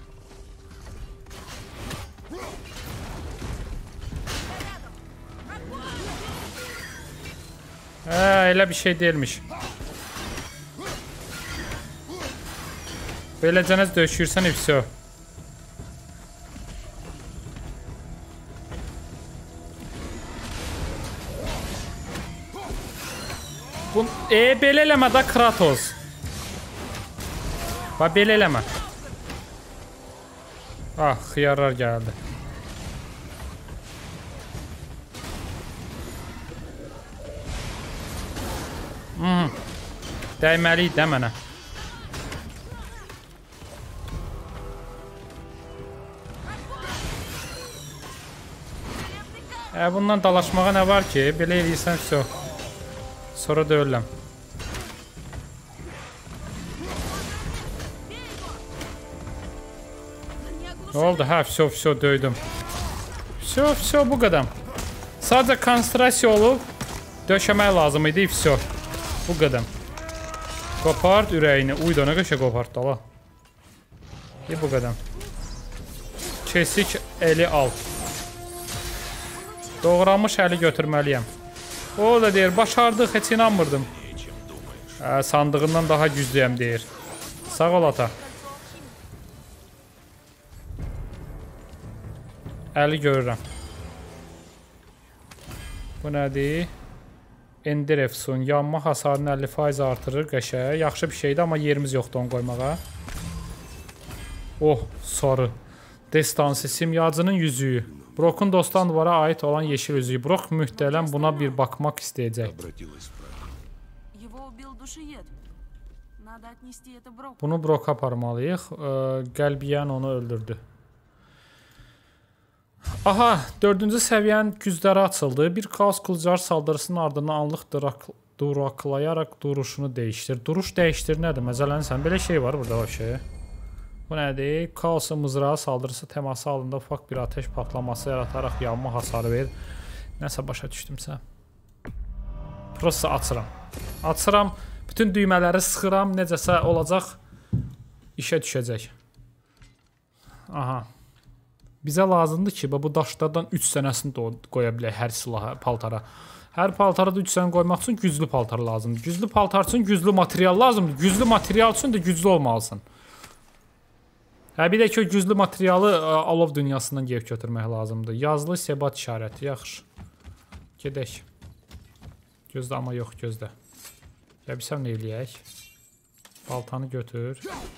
Hə, elə bir şey deyilmiş. Beləcəniz döyüşürsən, ifso. Bu, e, belə eləmə da Kratos. Va, belə eləmə. Ah, xiyarlar gəldi. Hmm. Dəyməliydi də mənə. E, bundan dalaşmağa nə var ki? Belə eləyirsən, все. Sonra da öləm. Ne oldu? Ha, все, все, döydüm. Все, все, bu qədər. Sadəcə konsentrasiya olub döşəmək lazım idi, все. Bu qədər. Qopart ürəyini. Uyda nə qəşə qopart da la. İyi, bu qədər. Kesik eli al. Doğranmış əli götürməliyəm. O da deyir, başardıq, heç inanmırdım. Hə, sandığından daha güclüyəm deyir. Sağ ol ata. Əli görürəm. Bu nədir? Ender Efsun. Yanma hasarını əlli faiz artırır. Qəşəng. Yaxşı bir şeydir, amma yerimiz yoxdur onu qoymağa. Oh, sarı. Destansı simyacının yüzüyü. Brok'un dostdan duvara ait olan yeşil üzüyü. Brok mühtələm buna bir baxmaq istəyəcək. Bunu Brok'a aparmalıyıq. Qəlbiyən onu öldürdü. Aha, dördüncü səviyyənin gücləri açıldı. Bir kaos qılıclar saldırısının ardından anlıq duraklayaraq duruşunu dəyişdir. Duruş dəyişdir nədir? Məzələnsən, belə şey var burada o şey. Bu nədir? Kaosun mızrağı saldırısı təması halında ufaq bir ateş patlaması yarataraq yanma hasarı verir. Nəsə başa düşdümsə. Prosta açıram. Açıram, bütün düymələri sıxıram, necəsə olacaq, işə düşəcək. Aha. Bizə lazımdır ki, bu daşlardan üç dənəsini qoya bilək hər silaha, paltara. Hər paltara da üç dənə qoymaq üçün güclü paltar lazımdır. Güclü paltar üçün güclü material lazımdır. Güclü material üçün də güclü olmalısın. Hə, bir də ki, güclü materialı alov dünyasından gəlib götürmək lazımdır. Yazılı sebat işarəti, yaxşı. Gedək. Gözlə, amma yox, gözlə. Gəbisəm nə eləyək? Baltanı götür.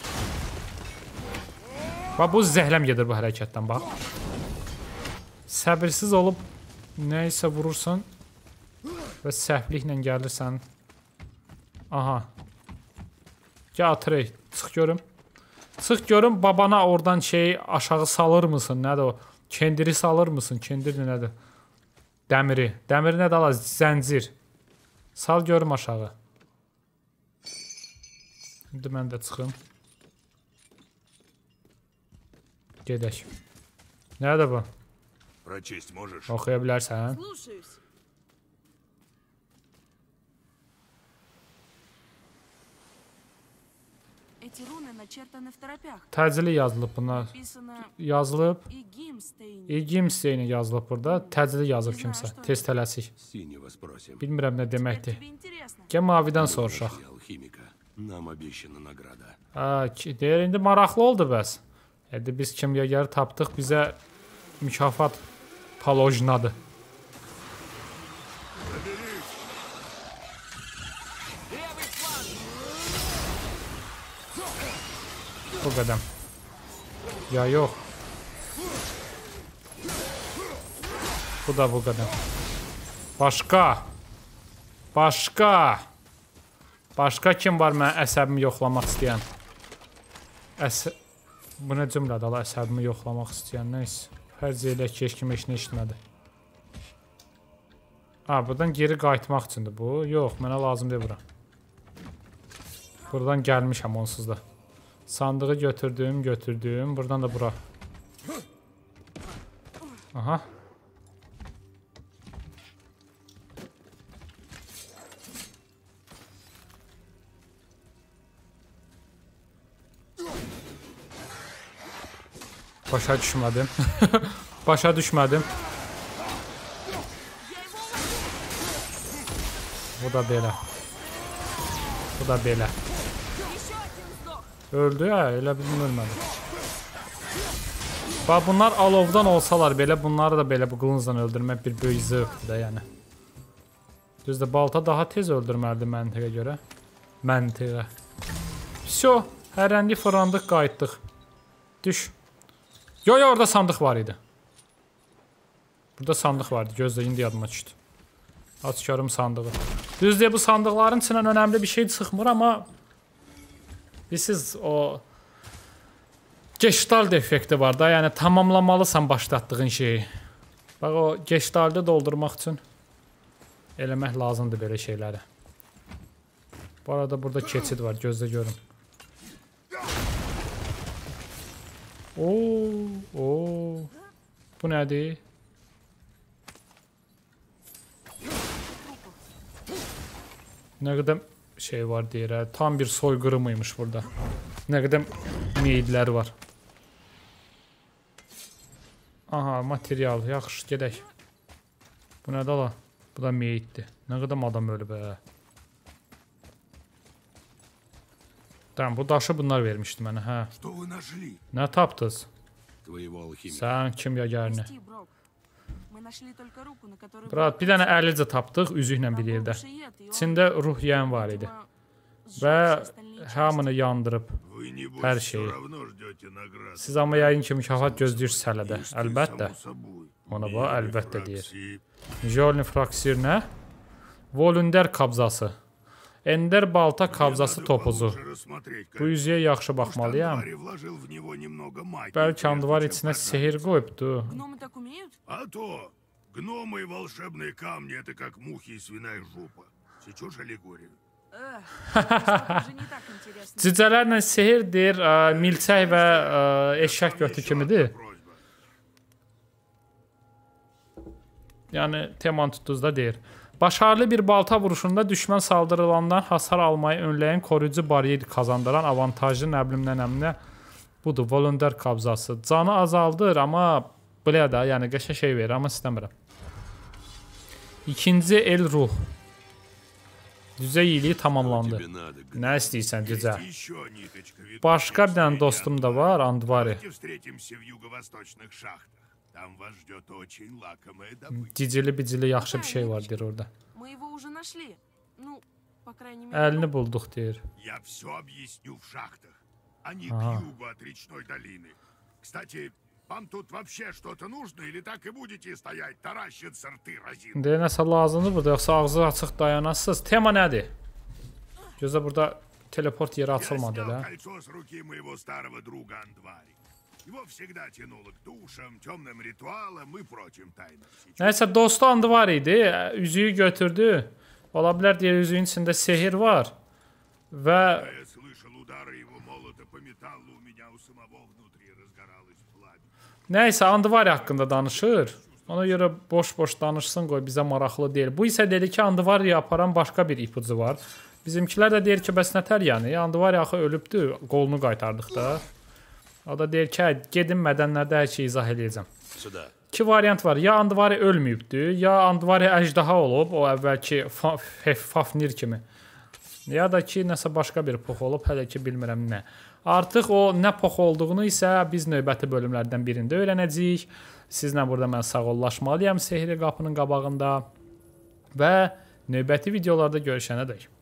Bax, bu zəhləm gedir bu hərəkətdən, bax. Səbirsiz olub nə isə vurursan və səhvliklə gəlirsən. Aha. Gəl Atrey, çıx görüm. Çıx görüm, babana oradan şey aşağı salır mısın? Nədir o? Kendiri salır mısın? Kendir nədir? Dəmiri. Dəmiri nədir ala? Zəncir. Sal görüm aşağı. İndi mən də çıxım. Gedək. Nədir bu? Oxuya bilərsən? Təcili yazılıb buna. Yazılıb. İgimsteyni yazılıb burada. Təcili yazıb kimsə. Tez tələsik. Bilmirəm nə deməkdir. Gəl mavidən soruşaq.
Нам обещана награда.
Ha, ki- deyir indi maraqlı oldu bəs. Hadi biz kimyagəri tapdıq, bizə mükafat palojnadır. Bu qədər. Ya yox. Bu da bu qədər. Başqa. Başqa. Başqa kim var mənə əsəbimi yoxlamaq istəyən? Əs Bu nə cümlədir ala, əsəbimi yoxlamaq istəyən, neysə. Fərz elə ki, heç kim heç nə eşitmədi. Ha, buradan geri qayıtmaq üçündür bu. Yox, mənə lazım deyil bura. Buradan gəlmişəm onsuz da. Sandığı götürdüm, götürdüm. Buradan da bura. Aha. Başa düşmədim. Başa düşmədim. Bu da belə. Bu da belə. Öldü ya, elə bizim ölmədi. Bax, bunlar alovdan olsalar belə, bunları da belə bu qılıncla öldürmək bir böyük zövqdür da, yəni. Düzdür, balta daha tez öldürməlidir məntiqə görə. Məntiqə. Всё, hərənlik fırandıq, qayıtdıq. Düş. Yo, yo, orada sandıq var idi. Burada sandıq vardı, gözlə, indi yadıma düşdü. Açıyorum sandığı. Düzdür, bu sandıqların içindən önəmli bir şey çıxmır, amma siz o Gestalt effekti var da, yəni tamamlamalısan başlatdığın şeyi. Bax, o gestaltı doldurmaq üçün eləmək lazımdır belə şeyləri. Bu arada burada keçid var, gözlə görün. Oo, oo. Bu nədir? Nə qədər şey var deyir, tam bir soyqırımıymış burada. Nə qədər meyidlər var. Aha, material, yaxşı, gedək. Bu nədir ala? Bu da meyiddir. Nə qədər adam ölüb, hə. Tamam, bu daşı bunlar vermişdi mənə, hə. Nə tapdınız? Sən kimyagərini. Brat, bir dənə əllicə tapdıq, üzüklə bir yerdə. İçində ruh yiyən var idi. Və hamını yandırıb hər şeyi. Siz amma yayın ki, mükafat gözləyirsiniz hələ də. Əlbəttə. Ona bax, əlbəttə deyir. Jolni fraksir nə? Volünder kabzası. Ender balta kabzası topuzu. Bu yüzüyə yaxşı baxmalıyam. Bəlkə andıvar içinə sehir qoyubdu.
Гномы и волшебные камни — это как мухи и свиная жопа. Сечешь аллегорию?
Cücələrlə sehirdir, milçək və eşək götü kimidir. Yəni, teman tutduzda deyir. Başarılı bir balta vuruşunda düşmən saldırılandan hasar almayı önləyən koruyucu bariyer kazandıran avantajlı nəblimlə əminə budur, volünder kabzası. Canı azaldır, amma belə də, yəni qəşə şey verir, amma istəmirəm. İkinci el ruh. Düzə iyiliyi tamamlandı. Nə istəyirsən cücə? Başqa bir dənə dostum da var, Andvari. Cicili-bicili yaxşı bir şey var, deyir orada. Əlini bulduq, deyir. Aha.
Вам тут вообще что-то нужно или так и будете стоять, таращиться рты разин?
Deyə nəsə lazımdır burada, yoxsa ağzı açıq dayanasınız. Tema nədir? Gözə burada teleport yeri açılmadı elə.
Кольцо с руки моего старого друга Андвари. Его всегда тянуло к душам, темным ритуалам и прочим тайнам.
Nəysə, dostu Andvar idi, üzüyü götürdü. Ola bilər deyə üzüyün içində sehir var. Və
Я слышал удары его молота по металлу, у меня у самого внутри разгоралось пламя.
nəysə, Andvari haqqında danışır. Ona görə boş-boş danışsın, qoy bizə maraqlı deyil. Bu isə dedi ki, Andvari aparan başqa bir ipucu var. Bizimkilər də deyir ki, bəs nətər yəni? Andvari axı ölübdü, qolunu qaytardıq da. O da deyir ki, gedin mədənlərdə hər şeyi izah edəcəm. İki variant var. Ya Andvari ölməyibdi, ya Andvari əjdaha olub, o əvvəlki Fafnir kimi. Ya da ki, nəsə başqa bir pox olub, hələ ki bilmirəm nə. Artıq o nə pox olduğunu isə biz növbəti bölümlərdən birində öyrənəcəyik. Sizlə burada mən sağollaşmalıyam sehri qapının qabağında və növbəti videolarda görüşənədək.